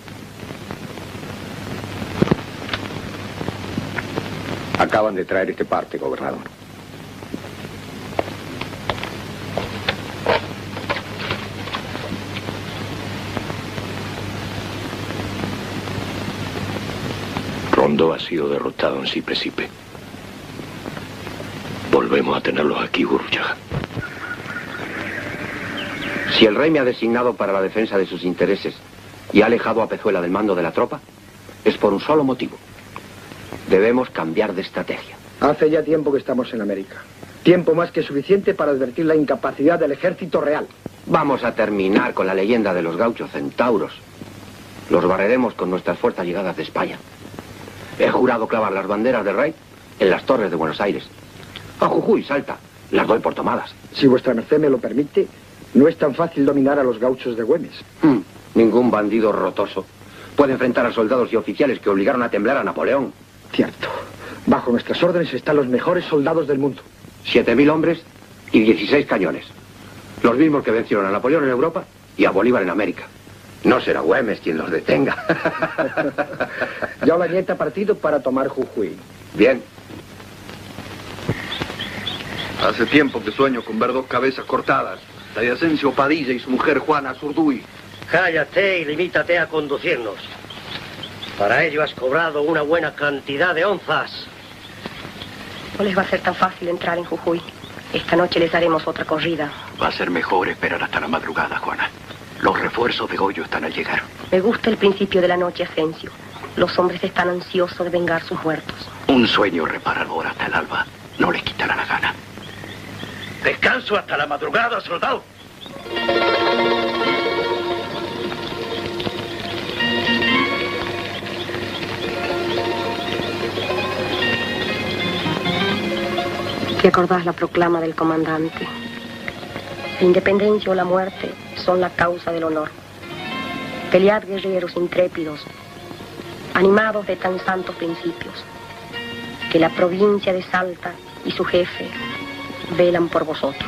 Acaban de traer este parte, gobernador. Rondó ha sido derrotado en Sipe-Sipe. Volvemos a tenerlos aquí, Gurruchaga. Si el rey me ha designado para la defensa de sus intereses y ha alejado a Pezuela del mando de la tropa, es por un solo motivo. Debemos cambiar de estrategia. Hace ya tiempo que estamos en América. Tiempo más que suficiente para advertir la incapacidad del ejército real. Vamos a terminar con la leyenda de los gauchos centauros. Los barreremos con nuestras fuerzas llegadas de España. He jurado clavar las banderas del rey en las torres de Buenos Aires. A Jujuy, Salta, las doy por tomadas. Si vuestra merced me lo permite, no es tan fácil dominar a los gauchos de Güemes. Hmm, ningún bandido rotoso puede enfrentar a soldados y oficiales que obligaron a temblar a Napoleón. Cierto. Bajo nuestras órdenes están los mejores soldados del mundo. Siete mil hombres y dieciséis cañones. Los mismos que vencieron a Napoleón en Europa y a Bolívar en América. No será Güemes quien los detenga. Ya Olañeta ha partido para tomar Jujuy. Bien. Hace tiempo que sueño con ver dos cabezas cortadas. La de Asensio Padilla y su mujer Juana Azurduy. Cállate y limítate a conducirnos. Para ello has cobrado una buena cantidad de onzas. No les va a ser tan fácil entrar en Jujuy. Esta noche les haremos otra corrida. Va a ser mejor esperar hasta la madrugada, Juana. Los refuerzos de Goyo están al llegar. Me gusta el principio de la noche, Asensio. Los hombres están ansiosos de vengar sus muertos. Un sueño reparador hasta el alba no les quitará la gana. Descanso hasta la madrugada, soldado. ¿Te acordás la proclama del comandante? La independencia o la muerte son la causa del honor. Pelead, guerreros intrépidos, animados de tan santos principios, que la provincia de Salta y su jefe velan por vosotros.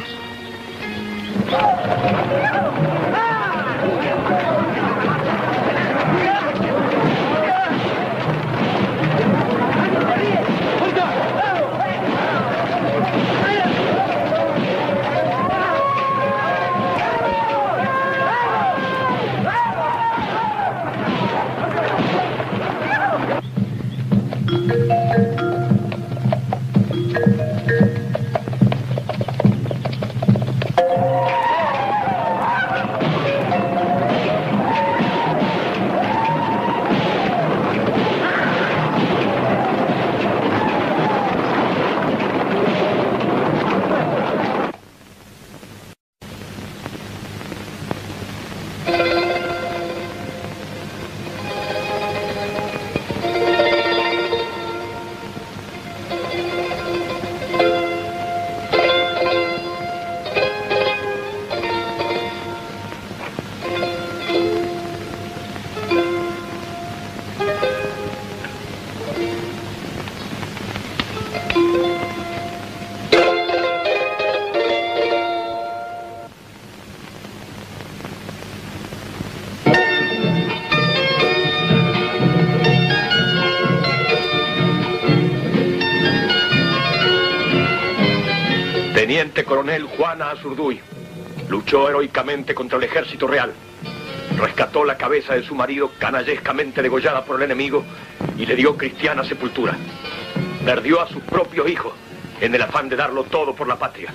Teniente coronel Juana Azurduy luchó heroicamente contra el ejército real. Rescató la cabeza de su marido canallescamente degollada por el enemigo y le dio cristiana sepultura. Perdió a sus propios hijos en el afán de darlo todo por la patria.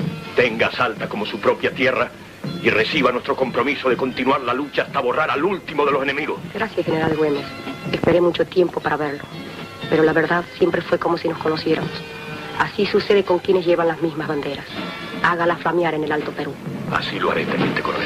Tenga Salta como su propia tierra y reciba nuestro compromiso de continuar la lucha hasta borrar al último de los enemigos. Gracias, general Güemes. Esperé mucho tiempo para verlo, pero la verdad siempre fue como si nos conociéramos. Así sucede con quienes llevan las mismas banderas. Hágala flamear en el Alto Perú. Así lo haré, teniente coronel.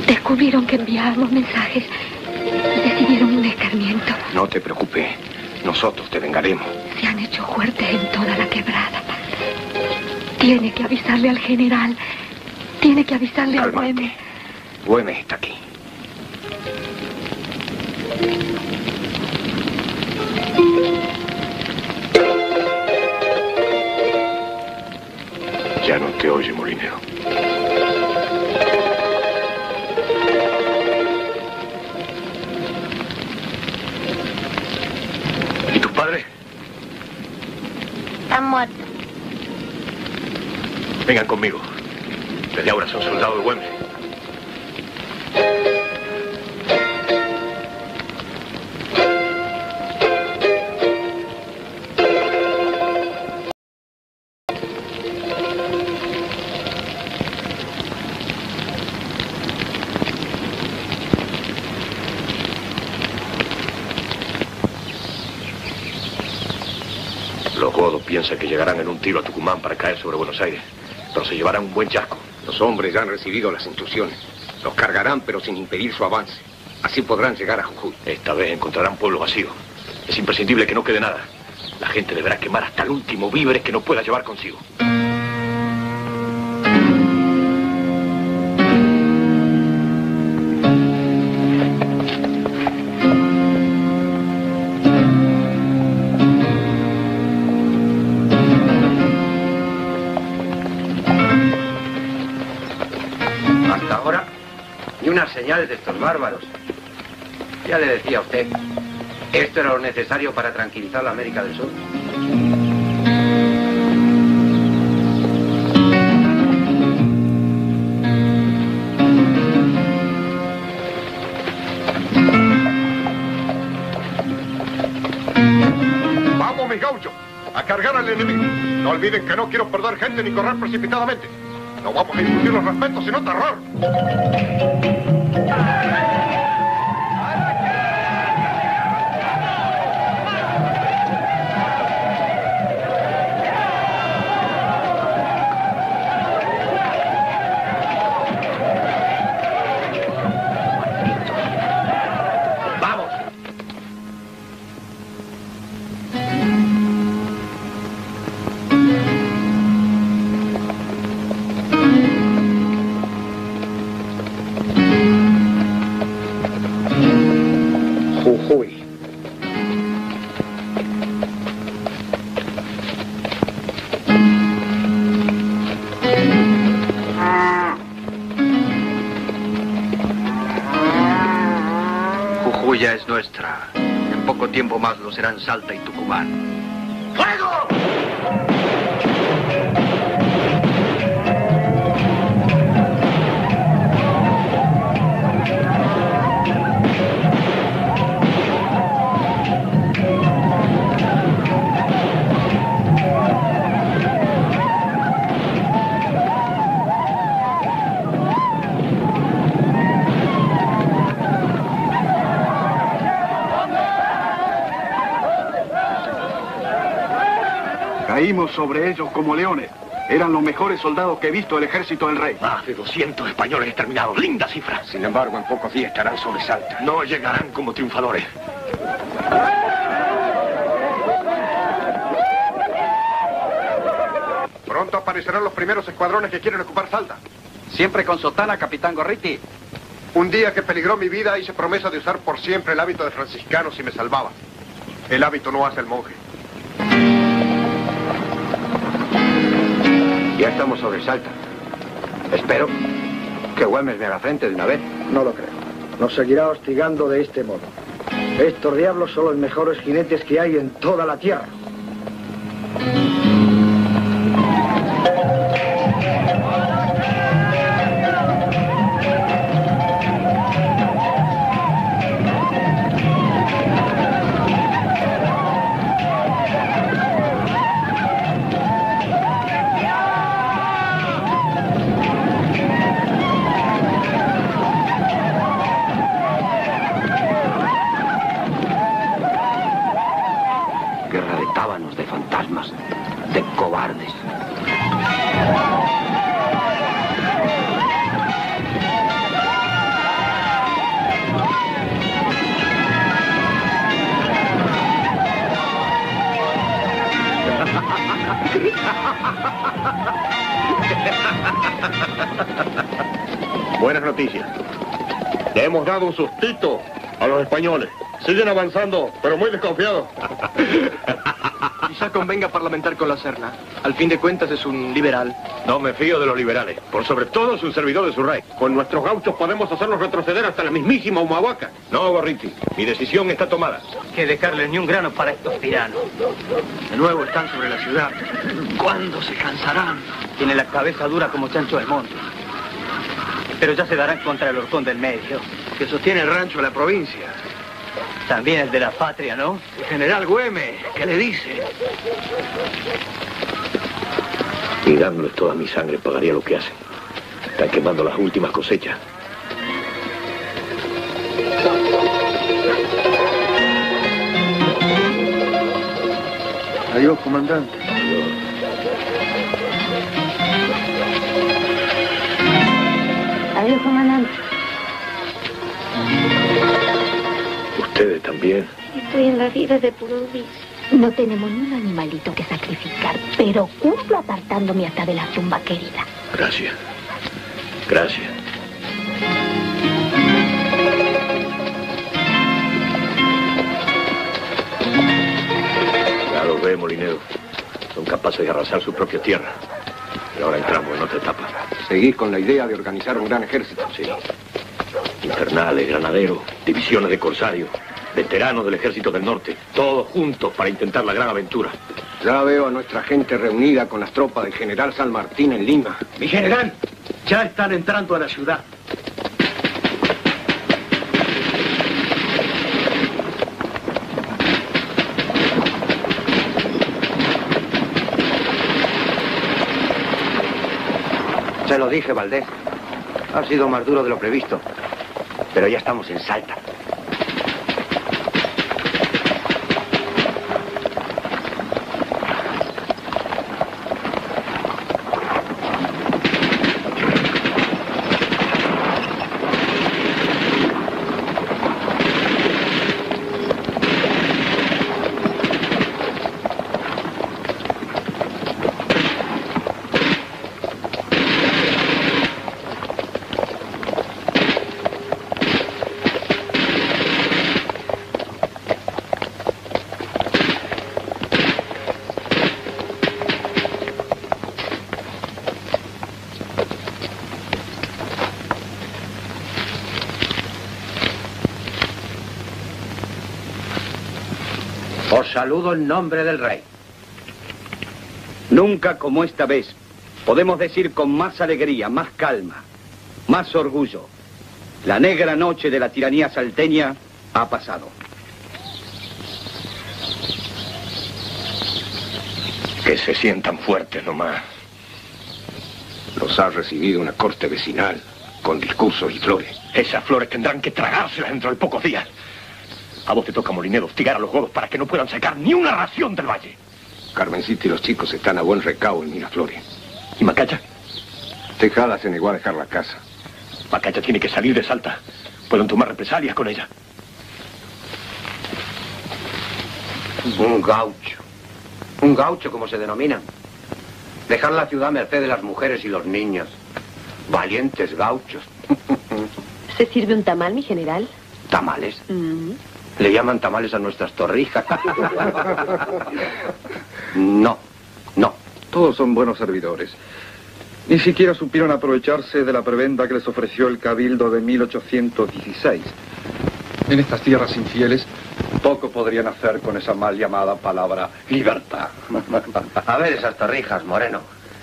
Descubrieron que enviábamos mensajes. Decidieron un escarmiento. No te preocupes. Nosotros te vengaremos. Se han hecho fuertes en toda la quebrada. Tiene que avisarle al general. Tiene que avisarle al Güemes. Güemes está aquí. Ya no te oye, molinero. ¿Y tus padres? Están muertos. Vengan conmigo. Desde ahora son soldados de Güemes. Los godos piensan que llegarán en un tiro a Tucumán para caer sobre Buenos Aires, pero se llevarán un buen chasco. Los hombres ya han recibido las instrucciones. Los cargarán, pero sin impedir su avance. Así podrán llegar a Jujuy. Esta vez encontrarán pueblo vacío. Es imprescindible que no quede nada. La gente deberá quemar hasta el último víveres que no pueda llevar consigo. Señales de estos bárbaros. Ya le decía a usted, esto era lo necesario para tranquilizar la América del Sur. Vamos, mis gauchos, a cargar al enemigo. No olviden que no quiero perder gente ni correr precipitadamente. No vamos a infundir los respetos, sino terror. Jujuy. Jujuy ya es nuestra. En poco tiempo más lo serán Salta y Tucumán. ¡Fuego! Caímos sobre ellos como leones. Eran los mejores soldados que he visto el ejército del rey. Más de doscientos españoles exterminados. Linda cifra. Sin embargo, en pocos días estarán sobre Salta. No llegarán como triunfadores. Pronto aparecerán los primeros escuadrones que quieren ocupar Salta. Siempre con sotana, capitán Gorriti. Un día que peligró mi vida hice promesa de usar por siempre el hábito de franciscano si me salvaba. El hábito no hace el monje. Ya estamos sobre Salta. Espero que Güemes me haga frente de una vez. No lo creo. Nos seguirá hostigando de este modo. Estos diablos son los mejores jinetes que hay en toda la tierra. Buenas noticias. Le hemos dado un sustito a los españoles. Siguen avanzando, pero muy desconfiados. Quizá convenga parlamentar con la Serna. Al fin de cuentas es un liberal. No me fío de los liberales. Por sobre todo es un servidor de su rey. Con nuestros gauchos podemos hacerlos retroceder hasta la mismísima Humahuaca. No, Gorriti. Mi decisión está tomada. Que dejarles ni un grano para estos tiranos. De nuevo están sobre la ciudad. ¿Cuándo se cansarán? Tiene la cabeza dura como chancho del monte. Pero ya se darán contra el horcón del medio. Que sostiene el rancho de la provincia. También el de la patria, ¿no? El general Güemes, ¿qué le dice? Y dándoles toda mi sangre pagaría lo que hacen. Están quemando las últimas cosechas. Adiós, comandante. Adiós, comandante. Ustedes también. Estoy en la vida de puro vicio. No tenemos ni un animalito que sacrificar, pero cumplo apartándome hasta de la tumba querida. Gracias. Gracias. Ya los ve, Molinero. Son capaces de arrasar su propia tierra. Pero ahora entramos en otra etapa. Seguís con la idea de organizar un gran ejército. Sí. Infernales, granaderos, divisiones de corsarios, veteranos del ejército del norte, todos juntos para intentar la gran aventura. Ya veo a nuestra gente reunida con las tropas del general San Martín en Lima. Mi general, ya están entrando a la ciudad. Se lo dije, Valdés. Ha sido más duro de lo previsto. Pero ya estamos en Salta. Os saludo en nombre del rey. Nunca como esta vez podemos decir con más alegría, más calma, más orgullo. La negra noche de la tiranía salteña ha pasado. Que se sientan fuertes nomás. Los ha recibido una corte vecinal con discursos y flores. Esas flores tendrán que tragárselas dentro de pocos días. A vos te toca, Molinero, hostigar a los godos para que no puedan sacar ni una ración del valle. Carmencita y los chicos están a buen recao en Miraflores. ¿Y Macacha? Tejada se negó a dejar la casa. Macacha tiene que salir de Salta. Pueden tomar represalias con ella. Un gaucho. Un gaucho, como se denomina. Dejar la ciudad a merced de las mujeres y los niños. Valientes gauchos. ¿Se sirve un tamal, mi general? ¿Tamales? Mm. Le llaman tamales a nuestras torrijas. No, no. Todos son buenos servidores. Ni siquiera supieron aprovecharse de la prebenda que les ofreció el Cabildo de mil ochocientos dieciséis. En estas tierras infieles, poco podrían hacer con esa mal llamada palabra libertad. A ver esas torrijas, Moreno.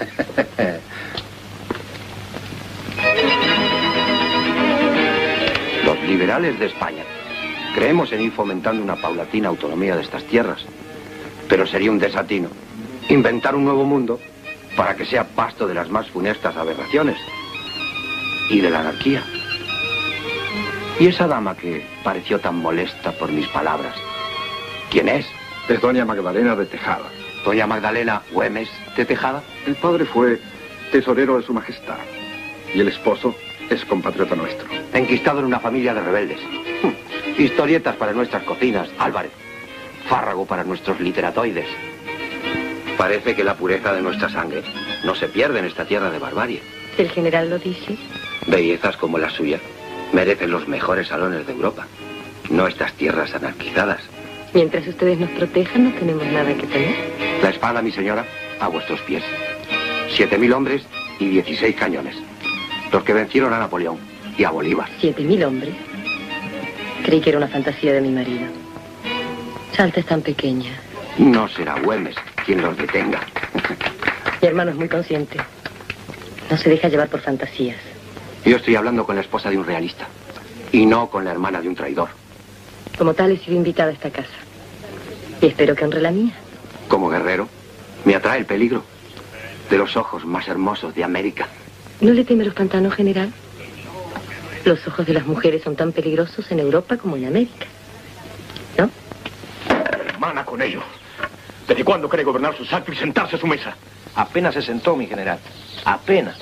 Los liberales de España creemos en ir fomentando una paulatina autonomía de estas tierras, pero sería un desatino inventar un nuevo mundo para que sea pasto de las más funestas aberraciones y de la anarquía. ¿Y esa dama que pareció tan molesta por mis palabras? ¿Quién es? Es doña Magdalena de Tejada. ¿Doña Magdalena Güemes de Tejada? El padre fue tesorero de su majestad y el esposo es compatriota nuestro. Enquistado en una familia de rebeldes. Historietas para nuestras cocinas, Álvarez. Fárrago para nuestros literatoides. Parece que la pureza de nuestra sangre no se pierde en esta tierra de barbarie. Si el general lo dice. Bellezas como la suya merecen los mejores salones de Europa, no estas tierras anarquizadas. Mientras ustedes nos protejan, no tenemos nada que temer. La espada, mi señora, a vuestros pies. Siete mil hombres y dieciséis cañones. Los que vencieron a Napoleón y a Bolívar. ¿Siete mil hombres? Creí que era una fantasía de mi marido. Salta es tan pequeña. No será Güemes quien los detenga. Mi hermano es muy consciente. No se deja llevar por fantasías. Yo estoy hablando con la esposa de un realista. Y no con la hermana de un traidor. Como tal, he sido invitada a esta casa. Y espero que honre la mía. Como guerrero, me atrae el peligro de los ojos más hermosos de América. ¿No le teme los pantanos, general? Los ojos de las mujeres son tan peligrosos en Europa como en América. ¿No? Hermana con ellos. ¿Desde cuándo quiere gobernar sus actos y sentarse a su mesa? Apenas se sentó, mi general. Apenas.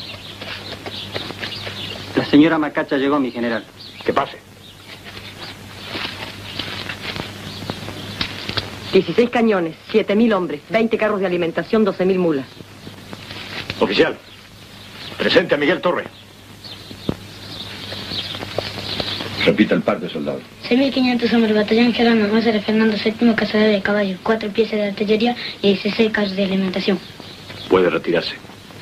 La señora Macacha llegó, mi general. Que pase. Dieciséis cañones, siete mil hombres, veinte carros de alimentación, doce mil mulas. Oficial, presente a Miguel Torre. Repita el par de soldados. seis mil quinientos hombres, batallón Gerano, Maza de Fernando séptimo, cazador de caballos, cuatro piezas de artillería y dieciséis carros de alimentación. Puede retirarse.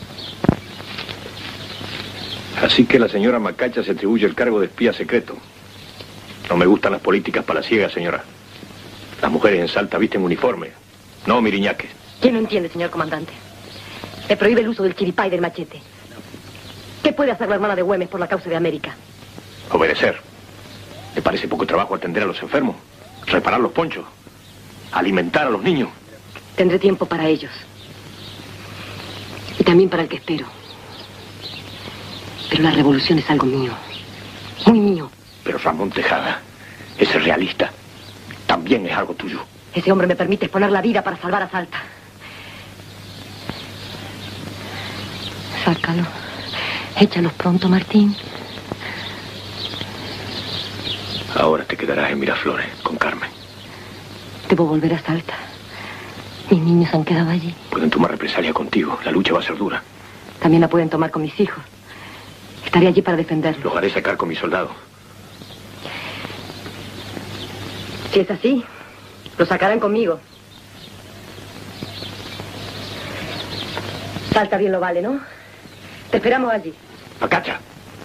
Así que la señora Macacha se atribuye el cargo de espía secreto. No me gustan las políticas palaciegas, señora. Las mujeres en Salta visten uniforme, no miriñaques. ¿Quién no entiende, señor comandante? Le prohíbe el uso del chiripá y del machete. ¿Qué puede hacer la hermana de Güemes por la causa de América? Obedecer. ¿Le parece poco trabajo atender a los enfermos? Reparar los ponchos. Alimentar a los niños. Tendré tiempo para ellos. Y también para el que espero. Pero la revolución es algo mío. Muy mío. Pero Ramón Tejada, ese realista, también es algo tuyo. Ese hombre me permite exponer la vida para salvar a Salta. Sácalo. Échalos pronto, Martín. Ahora te quedarás en Miraflores con Carmen. Debo volver a Salta. Mis niños han quedado allí. Pueden tomar represalia contigo. La lucha va a ser dura. También la pueden tomar con mis hijos. Estaré allí para defenderlos. Los haré sacar con mis soldados. Si es así, lo sacarán conmigo. Salta bien lo vale, ¿no? Te esperamos allí. Macacha.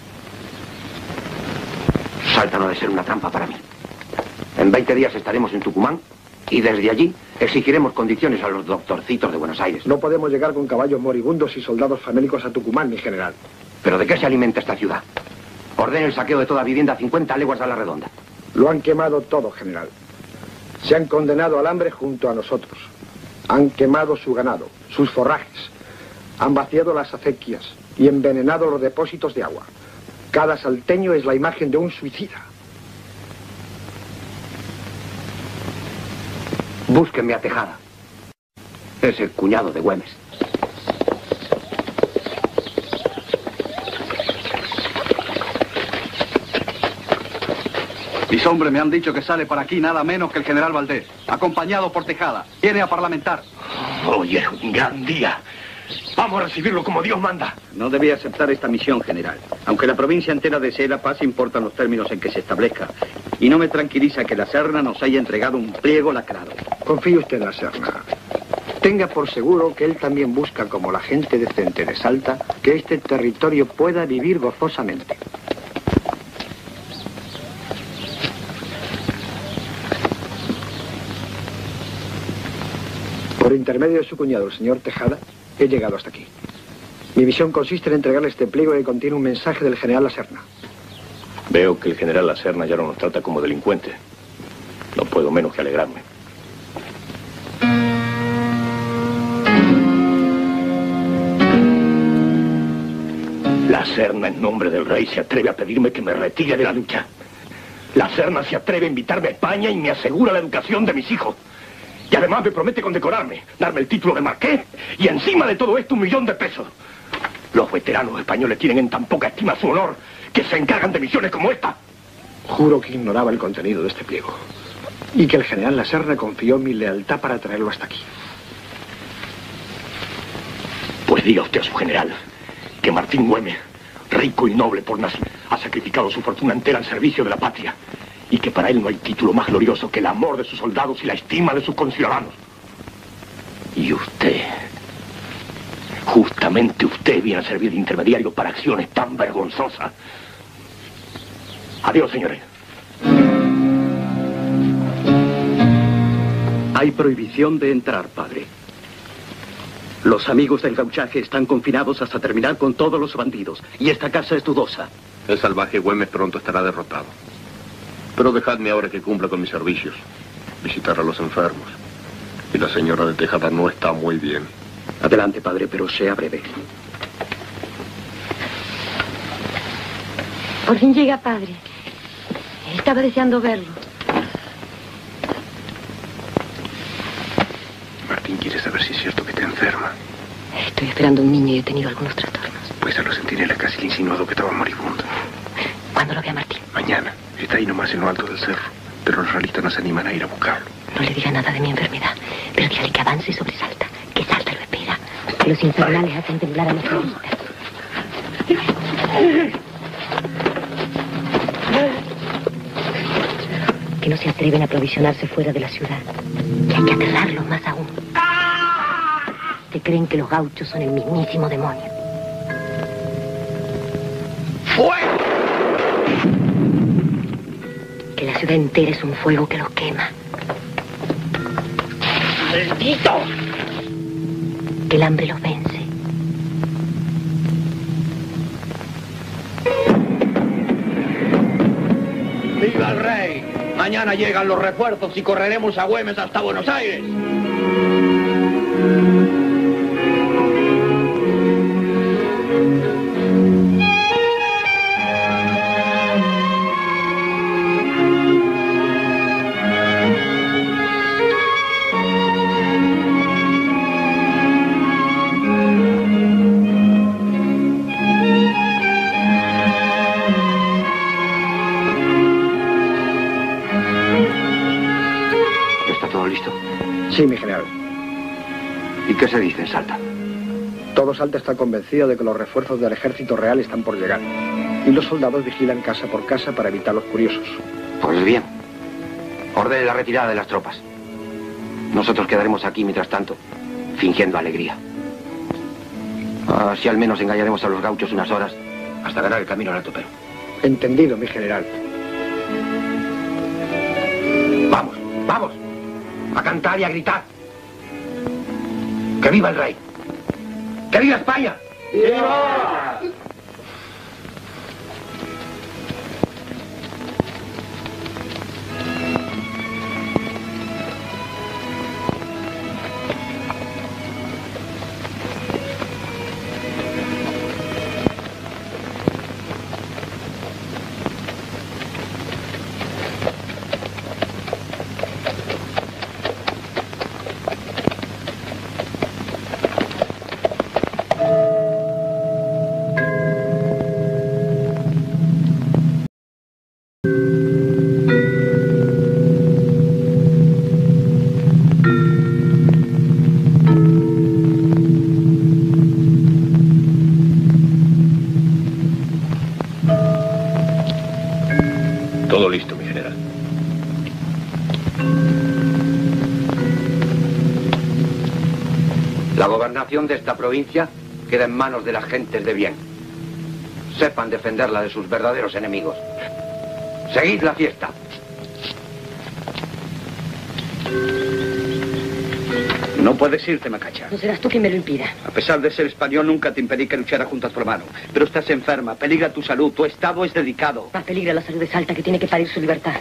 Salta no ha de ser una trampa para mí. En veinte días estaremos en Tucumán y desde allí exigiremos condiciones a los doctorcitos de Buenos Aires. No podemos llegar con caballos moribundos y soldados famélicos a Tucumán, mi general. ¿Pero de qué se alimenta esta ciudad? Ordene el saqueo de toda vivienda a cincuenta leguas a la redonda. Lo han quemado todo, general. Se han condenado al hambre junto a nosotros. Han quemado su ganado, sus forrajes. Han vaciado las acequias y envenenado los depósitos de agua. Cada salteño es la imagen de un suicida. Búsquenme a Tejada. Es el cuñado de Güemes. Mis hombres me han dicho que sale para aquí nada menos que el general Valdés, acompañado por Tejada. Viene a parlamentar. Hoy es un gran día. Vamos a recibirlo como Dios manda. No debía aceptar esta misión, general. Aunque la provincia entera desee la paz, importan los términos en que se establezca. Y no me tranquiliza que la Serna nos haya entregado un pliego lacrado. Confíe usted en la Serna. Tenga por seguro que él también busca, como la gente decente de Salta, que este territorio pueda vivir gozosamente. Por intermedio de su cuñado, el señor Tejada, he llegado hasta aquí. Mi misión consiste en entregarle este pliego que contiene un mensaje del general La Serna. Veo que el general La Serna ya no nos trata como delincuentes. No puedo menos que alegrarme. La Serna, en nombre del rey, se atreve a pedirme que me retire de la lucha. La Serna se atreve a invitarme a España y me asegura la educación de mis hijos. Y además me promete condecorarme, darme el título de marqués y encima de todo esto un millón de pesos. Los veteranos españoles tienen en tan poca estima su honor que se encargan de misiones como esta. Juro que ignoraba el contenido de este pliego y que el general La Serna confió en mi lealtad para traerlo hasta aquí. Pues diga usted a su general que Martín Güemes, rico y noble por nacer, ha sacrificado su fortuna entera al servicio de la patria y que para él no hay título más glorioso que el amor de sus soldados y la estima de sus conciudadanos. Y usted, justamente usted viene a servir de intermediario para acciones tan vergonzosas. Adiós, señores. Hay prohibición de entrar, padre. Los amigos del gauchaje están confinados hasta terminar con todos los bandidos. Y esta casa es dudosa. El salvaje Güemes pronto estará derrotado. Pero dejadme ahora que cumpla con mis servicios. Visitar a los enfermos. Y la señora de Tejada no está muy bien. Adelante, padre, pero sea breve. Por fin llega, padre. Estaba deseando verlo. Martín quiere saber si es cierto que está enferma. Estoy esperando un niño y he tenido algunos trastornos. Pues a los centinelas casi le insinuado que estaba moribundo. ¿Cuándo lo vea Martín? Mañana. Está ahí nomás en lo alto del cerro. Pero los realistas no se animan a ir a buscarlo. No le diga nada de mi enfermedad, pero dígale que avance y sobresalta, que salta y lo espera. Que los infernales hacen temblar a los realistas. Que no se atreven a aprovisionarse fuera de la ciudad. Que hay que aterrarlos más aún. Que creen que los gauchos son el mismísimo demonio. ¡Fuego! Que la ciudad entera es un fuego que los quema. ¡Maldito! Que el hambre los vence. ¡Viva el rey! Mañana llegan los refuerzos y correremos a Güemes hasta Buenos Aires. Sí, mi general. ¿Y qué se dice en Salta? Todo Salta está convencido de que los refuerzos del ejército real están por llegar. Y los soldados vigilan casa por casa para evitar los curiosos. Pues bien. Ordene la retirada de las tropas. Nosotros quedaremos aquí mientras tanto, fingiendo alegría. Así al menos engañaremos a los gauchos unas horas hasta ganar el camino al Alto Perú. Entendido, mi general. Vamos, vamos. A cantar y a gritar. ¡Que viva el rey! ¡Que viva España! ¡Viva! Todo listo, mi general. La gobernación de esta provincia queda en manos de las gentes de bien. Sepan defenderla de sus verdaderos enemigos. Seguid la fiesta. No puedes irte, Macacha. No serás tú quien me lo impida. A pesar de ser español, nunca te impedí que luchara junto a tu hermano. Pero estás enferma, peligra tu salud, tu estado es delicado. Más peligra la salud de Salta, que tiene que parir su libertad.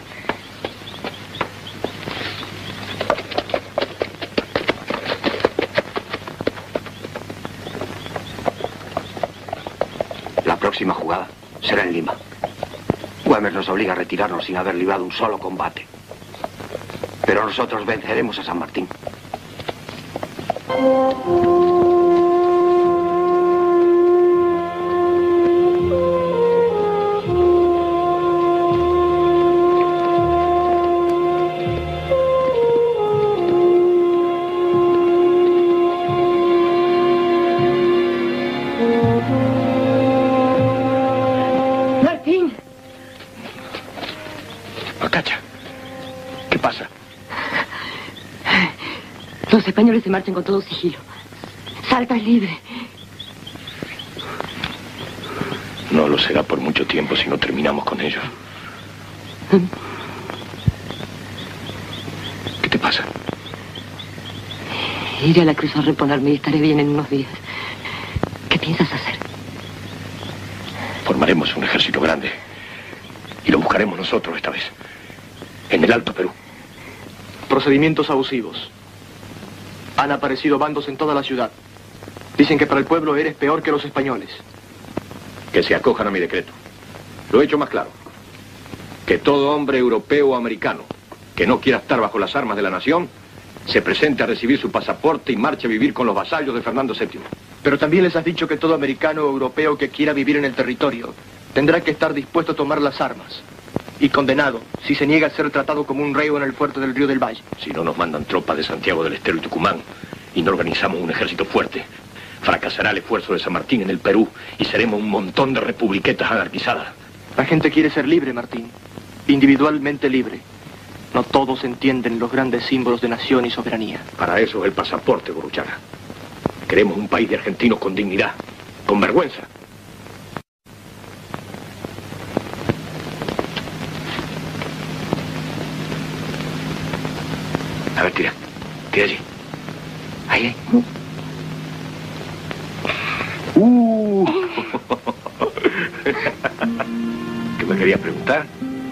La próxima jugada será en Lima. Güemes nos obliga a retirarnos sin haber librado un solo combate. Pero nosotros venceremos a San Martín. Oh, Los españoles se marchan con todo sigilo. Salta es libre. No lo será por mucho tiempo si no terminamos con ellos. ¿Qué te pasa? Iré a la cruz a reponerme y estaré bien en unos días. ¿Qué piensas hacer? Formaremos un ejército grande. Y lo buscaremos nosotros esta vez. En el Alto Perú. Procedimientos abusivos. Han aparecido bandos en toda la ciudad. Dicen que para el pueblo eres peor que los españoles. Que se acojan a mi decreto. Lo he hecho más claro. Que todo hombre europeo o americano que no quiera estar bajo las armas de la nación se presente a recibir su pasaporte y marche a vivir con los vasallos de Fernando séptimo. Pero también les has dicho que todo americano o europeo que quiera vivir en el territorio tendrá que estar dispuesto a tomar las armas. Y condenado si se niega a ser tratado como un reo en el fuerte del Río del Valle. Si no nos mandan tropas de Santiago del Estero y Tucumán y no organizamos un ejército fuerte, fracasará el esfuerzo de San Martín en el Perú y seremos un montón de republiquetas anarquizadas. La gente quiere ser libre, Martín. Individualmente libre. No todos entienden los grandes símbolos de nación y soberanía. Para eso es el pasaporte, Gurruchaga. Queremos un país de argentinos con dignidad, con vergüenza. A ver, tira. Tira allí. Ahí, ahí. Uh. ¿Qué me querías preguntar?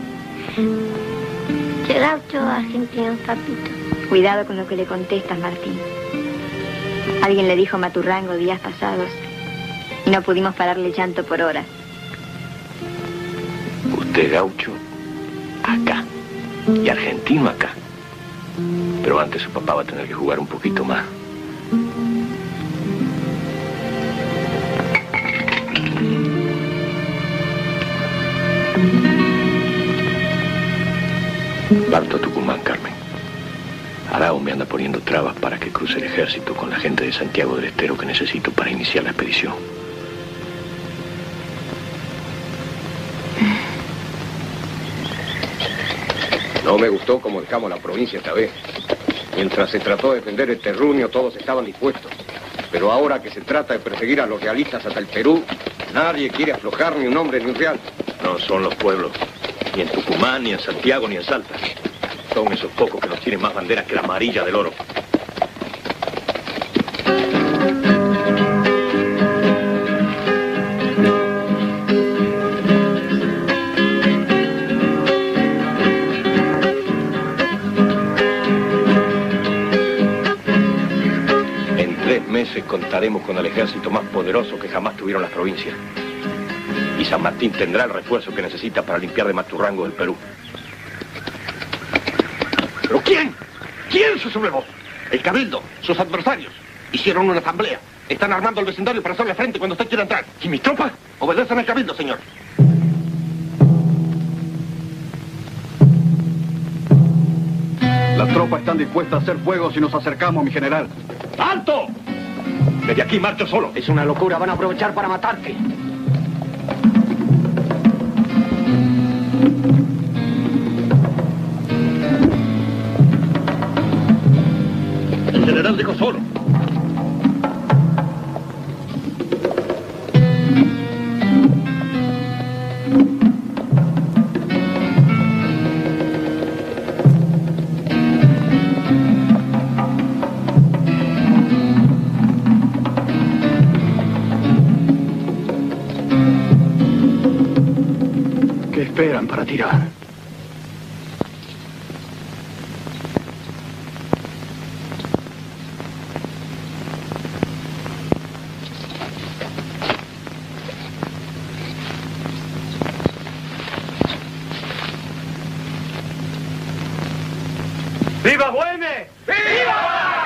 ¿Qué gaucho argentino, papito? Cuidado con lo que le contestas, Martín. Alguien le dijo Maturrango días pasados y no pudimos pararle llanto por horas. Usted gaucho acá y argentino acá. Pero antes su papá va a tener que jugar un poquito más. Parto a Tucumán, Carmen. Arao me anda poniendo trabas para que cruce el ejército con la gente de Santiago del Estero que necesito para iniciar la expedición. No me gustó cómo dejamos la provincia esta vez. Mientras se trató de defender el terruño, todos estaban dispuestos. Pero ahora que se trata de perseguir a los realistas hasta el Perú, nadie quiere aflojar ni un hombre ni un real. No son los pueblos, ni en Tucumán, ni en Santiago, ni en Salta. Son esos pocos que nos tienen más banderas que la amarilla del oro. En tres meses contaremos con el ejército más poderoso que jamás tuvieron las provincias. Y San Martín tendrá el refuerzo que necesita para limpiar de Maturrango del Perú. ¿Pero quién? ¿Quién se sublevó? El Cabildo, sus adversarios. Hicieron una asamblea. Están armando el vecindario para hacerle frente cuando usted quiera entrar. ¿Y mis tropas? Obedecen al Cabildo, señor. Las tropas están dispuestas a hacer fuego si nos acercamos, mi general. ¡Alto! Desde aquí marcho solo. Es una locura, van a aprovechar para matarte. El general dijo solo. ¿Qué esperan para tirar? ¡Viva Güemes! ¡Viva!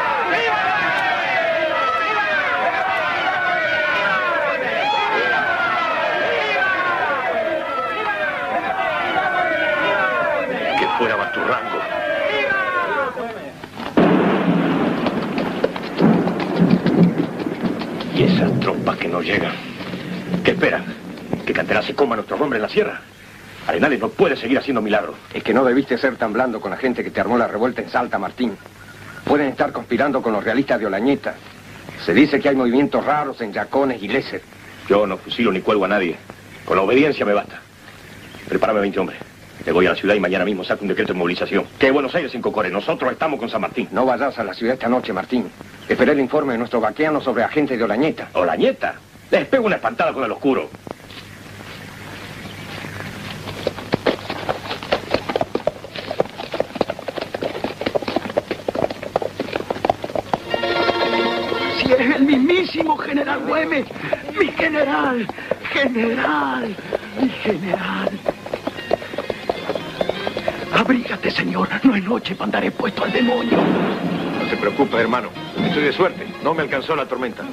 Que fuera Maturrango. Y esas tropas que no llegan. ¿Qué esperan? ¿Que Canterá se coma a nuestros hombres en la sierra? Arenales no puede seguir haciendo milagros. Es que no debiste ser tan blando con la gente que te armó la revuelta en Salta, Martín. Pueden estar conspirando con los realistas de Olañeta. Se dice que hay movimientos raros en Yacones y Lesser. Yo no fusilo ni cuelgo a nadie. Con la obediencia me basta. Prepárame veinte hombres. Me voy a la ciudad y mañana mismo saco un decreto de movilización. Que Buenos Aires sin Cocore. Nosotros estamos con San Martín. No vayas a la ciudad esta noche, Martín. Esperé el informe de nuestro vaqueano sobre agentes de Olañeta. ¿Olañeta? Les pego una espantada con el oscuro. Si es el mismísimo general Güemes. Mi general. General. Mi general. Abrígate, señor. No es noche para andar expuesto al demonio. No te preocupes, hermano. Estoy de suerte. No me alcanzó la tormenta.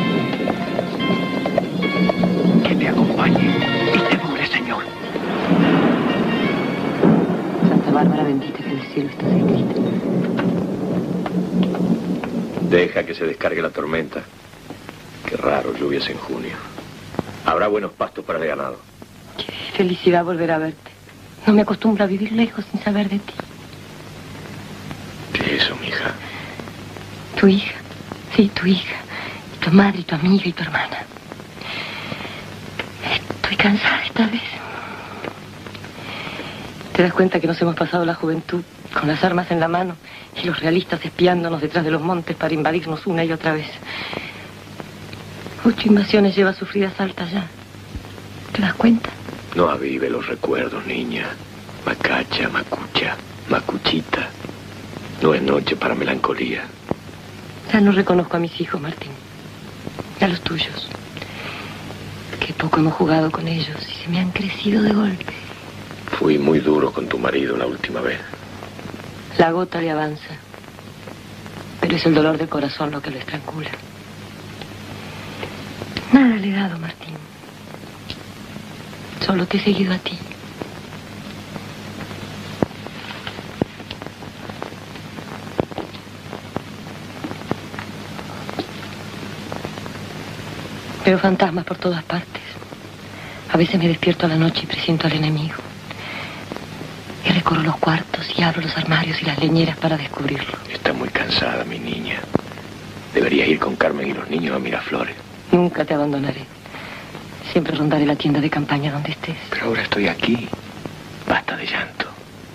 Que te acompañe y te dure, señor. Santa Bárbara bendita que en el cielo estás escrita. Deja que se descargue la tormenta. Qué raro, lluvias en junio. Habrá buenos pastos para el ganado. Qué felicidad volver a verte. No me acostumbro a vivir lejos sin saber de ti. ¿Qué es eso, mija? Tu hija. Sí, tu hija. Y tu madre, y tu amiga, y tu hermana. Estoy cansada esta vez. ¿Te das cuenta que nos hemos pasado la juventud con las armas en la mano y los realistas espiándonos detrás de los montes para invadirnos una y otra vez? Ocho invasiones lleva sufridas altas ya. ¿Te das cuenta? No avive los recuerdos, niña. Macacha, macucha, macuchita. No es noche para melancolía. Ya no reconozco a mis hijos, Martín. Y a los tuyos. Qué poco hemos jugado con ellos y se me han crecido de golpe. Fui muy duro con tu marido la última vez. La gota le avanza. Pero es el dolor del corazón lo que lo estrangula. Nada le he dado, Martín. Solo te he seguido a ti. Veo fantasmas por todas partes. A veces me despierto a la noche y presiento al enemigo. Y recorro los cuartos y abro los armarios y las leñeras para descubrirlo. Está muy cansada, mi niña. Deberías ir con Carmen y los niños a Miraflores. Nunca te abandonaré. Siempre rondaré la tienda de campaña donde estés. Pero ahora estoy aquí. Basta de llanto.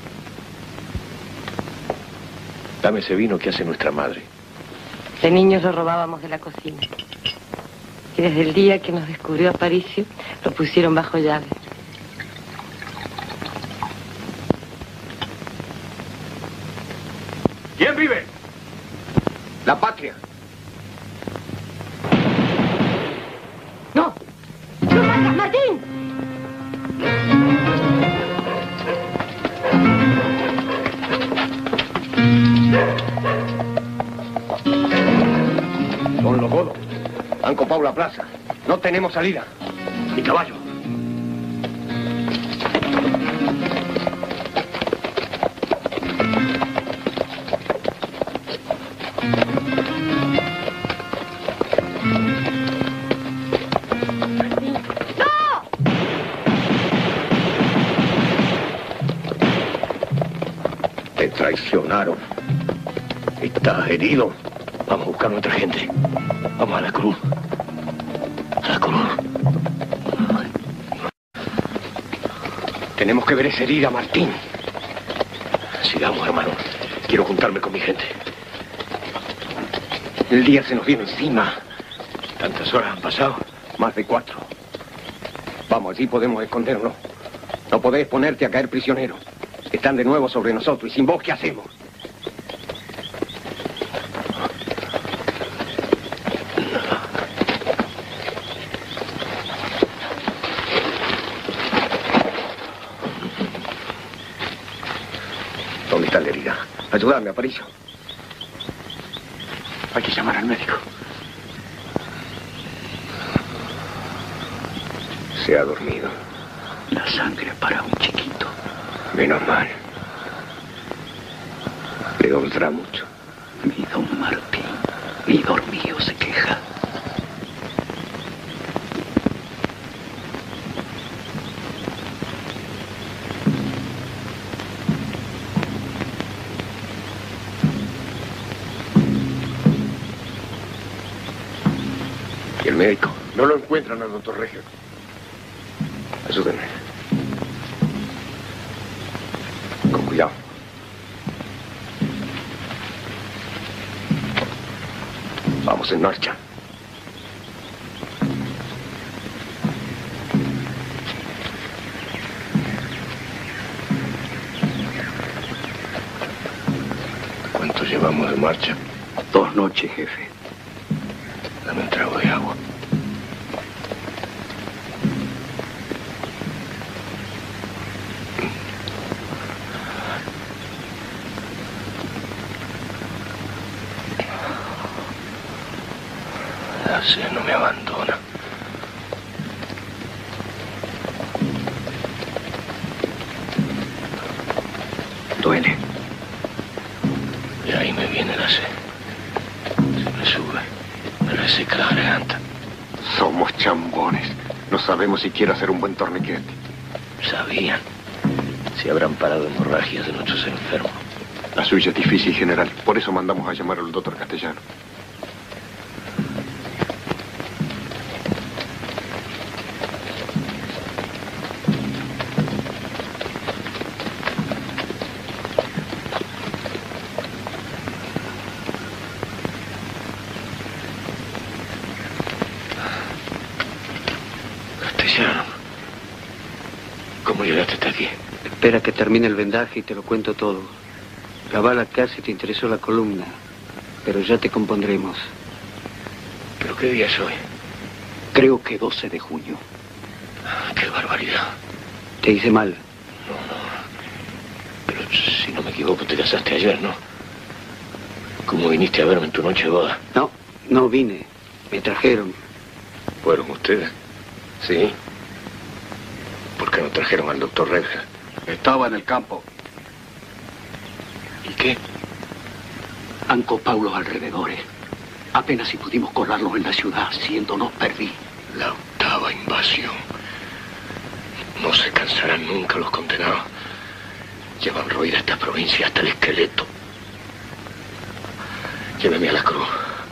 Dame ese vino que hace nuestra madre. De niños lo robábamos de la cocina. Y desde el día que nos descubrió Aparicio, lo pusieron bajo llave. ¿Quién vive? La patria. ¡No! ¡No vayas, Martín! Son los godos. Han copado la plaza. No tenemos salida. Mi caballo. Te traicionaron. Estás herido. Vamos a buscar a nuestra gente. Vamos a la cruz. A la cruz. Tenemos que ver esa herida, Martín. Sigamos, hermano. Quiero juntarme con mi gente. El día se nos viene encima. ¿Tantas horas han pasado? Más de cuatro. Vamos, allí podemos escondernos. No podés ponerte a caer prisionero. Están de nuevo sobre nosotros y sin vos, ¿qué hacemos? ¿Dónde está la herida? Ayúdame, Aparicio. Hay que llamar al médico. Se ha dormido. La sangre para un chiquito. Menos mal. Le dolerá mucho. Mi don Martín, ni dormido se queja. médico? No lo encuentran al doctor Regio. Ayúdenme. Con cuidado. Vamos en marcha. ¿Cuánto llevamos de marcha? Dos noches, jefe. Dame un trago de agua. La sed no me abandona. Duele. Y ahí me viene la sed. Se me sube. Me reseca la garganta. Somos chambones. No sabemos siquiera hacer un buen torniquete. Sabían. Si habrán parado hemorragias de nuestros enfermos. La suya es difícil, general. Por eso mandamos a llamar al doctor Castellano. Castellano, ¿cómo llegaste hasta aquí? Espera que termine el vendaje y te lo cuento todo. La bala casi te interesó la columna, pero ya te compondremos. ¿Pero qué día es hoy? Creo que doce de junio. ¡Qué barbaridad! Te hice mal. No, no. Pero si no me equivoco, te casaste ayer, ¿no? ¿Cómo viniste a verme en tu noche de boda? No, no vine. Me trajeron. ¿Fueron ustedes? Sí. ¿Por qué no trajeron al doctor Redja? Estaba en el campo. ¿Y qué? Han copado los alrededores. Apenas si pudimos colarlos en la ciudad, siéndonos perdí. La octava invasión. No se cansarán nunca los condenados. Llevan roída esta provincia hasta el esqueleto. Lléveme a la cruz.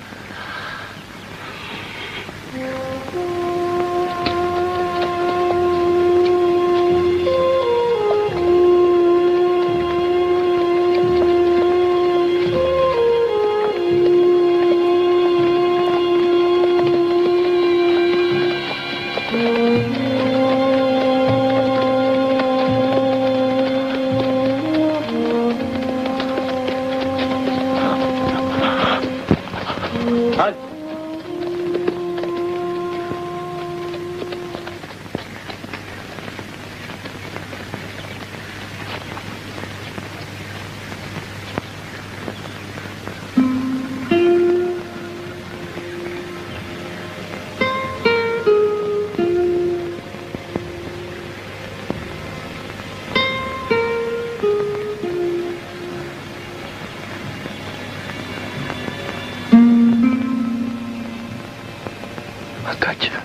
Macacha.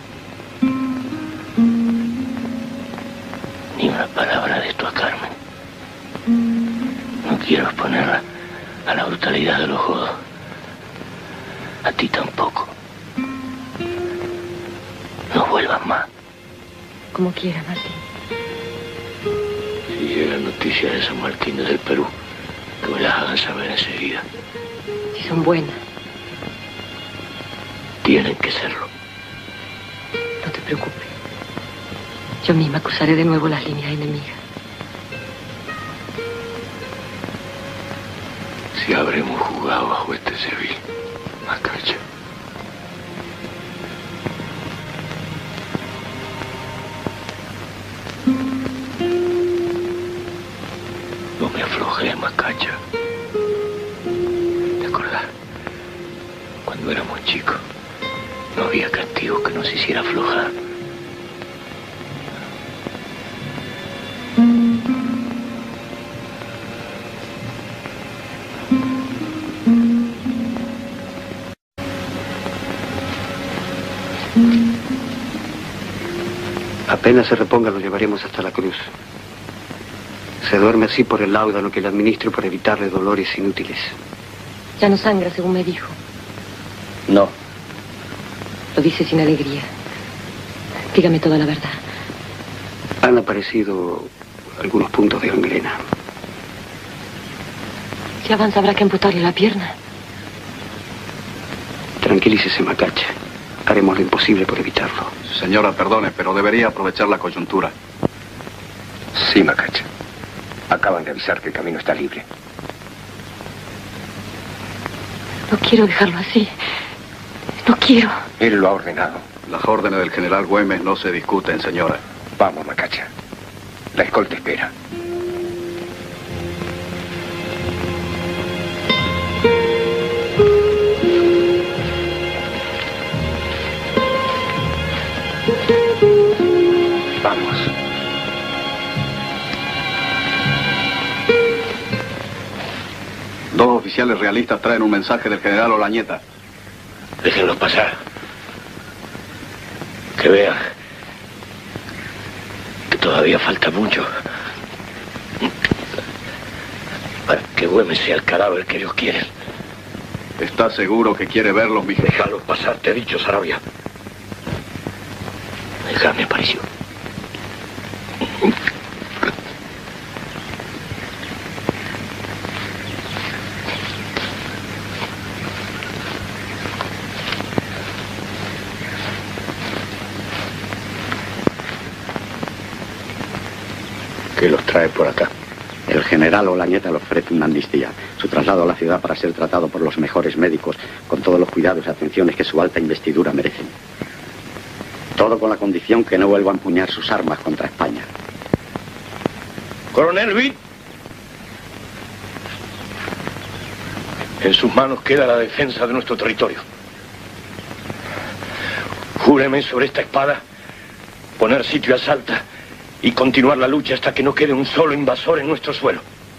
Ni una palabra de esto a Carmen. No quiero exponerla a la brutalidad de los jodos. A ti tampoco. No vuelvas más. Como quiera, Martín. Si llegan noticias de San Martín desde el Perú, que me las hagan saber enseguida. Si son buenas. Tienen que serlo. No te preocupes. Yo misma cruzaré de nuevo las líneas enemigas. Si habremos jugado bajo este civil, Macacha. No me aflojé, Macacha. ¿Te acordás? Cuando éramos chicos, no había castigo que nos hiciera aflojar. Apenas se reponga, lo llevaremos hasta la cruz. Se duerme así por el láudano que le administro para evitarle dolores inútiles. Ya no sangra, según me dijo. No. Lo dice sin alegría. Dígame toda la verdad. Han aparecido algunos puntos de gangrena. Si avanza habrá que amputarle la pierna. Tranquilícese, Macacha. Haremos lo imposible por evitarlo. Señora, perdone, pero debería aprovechar la coyuntura. Sí, Macacha. Acaban de avisar que el camino está libre. No quiero dejarlo así. No quiero. Él lo ha ordenado. Las órdenes del general Güemes no se discuten, señora. Vamos, Macacha. La escolta espera. Vamos. Dos oficiales realistas traen un mensaje del general Olañeta. Déjenlos pasar. Que vean que todavía falta mucho para que Güemes sea el cadáver que ellos quieren. ¿Estás seguro que quiere verlos, mi jefe? Déjalos pasar, te he dicho, Sarabia. Déjame, Aparicio. ¿Qué los trae por acá? El general Olañeta le ofrece una amnistía. Su traslado a la ciudad para ser tratado por los mejores médicos, con todos los cuidados y atenciones que su alta investidura merecen. Todo con la condición que no vuelva a empuñar sus armas contra España. Coronel Witt, en sus manos queda la defensa de nuestro territorio. Júreme sobre esta espada poner sitio a Salta y continuar la lucha hasta que no quede un solo invasor en nuestro suelo.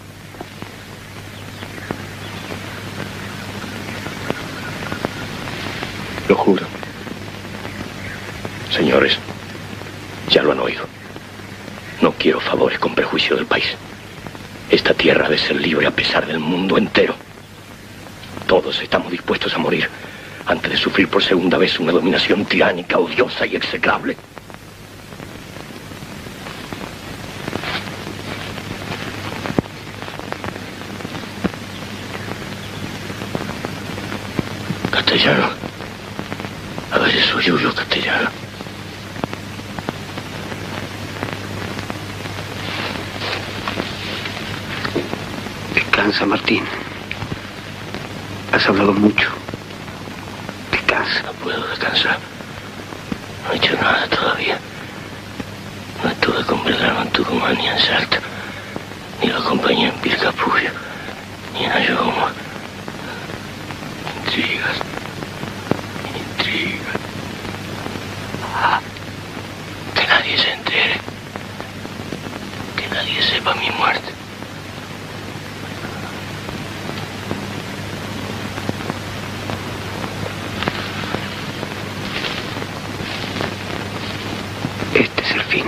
Lo juro. Señores, ya lo han oído. No quiero favores con perjuicio del país. Esta tierra ha de ser libre a pesar del mundo entero. Todos estamos dispuestos a morir antes de sufrir por segunda vez una dominación tiránica, odiosa y execrable. Castellano. A veces soy yo, Castellano. Descansa, Martín. Has hablado mucho. Descansa. No puedo descansar. No he hecho nada todavía. No estuve con Belgrano en Tucumán ni en Salta. Ni lo acompañé en Vilcapugio. Ni en Ayogoma. Intrigas. Intrigas. Ah, que nadie se entere. Que nadie sepa mi muerte. Este es el fin.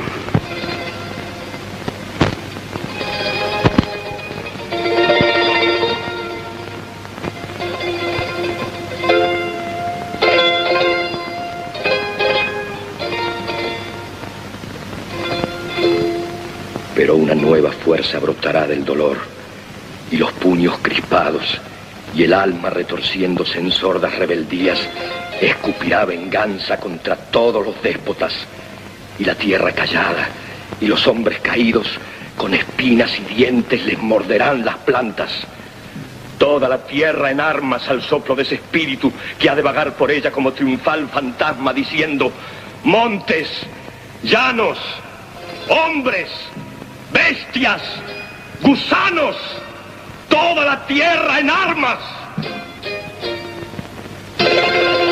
Pero una nueva fuerza brotará del dolor, y los puños crispados, y el alma retorciéndose en sordas rebeldías, escupirá venganza contra todos los déspotas, y la tierra callada, y los hombres caídos, con espinas y dientes les morderán las plantas. Toda la tierra en armas al soplo de ese espíritu que ha de vagar por ella como triunfal fantasma diciendo: montes, llanos, hombres, bestias, gusanos, toda la tierra en armas.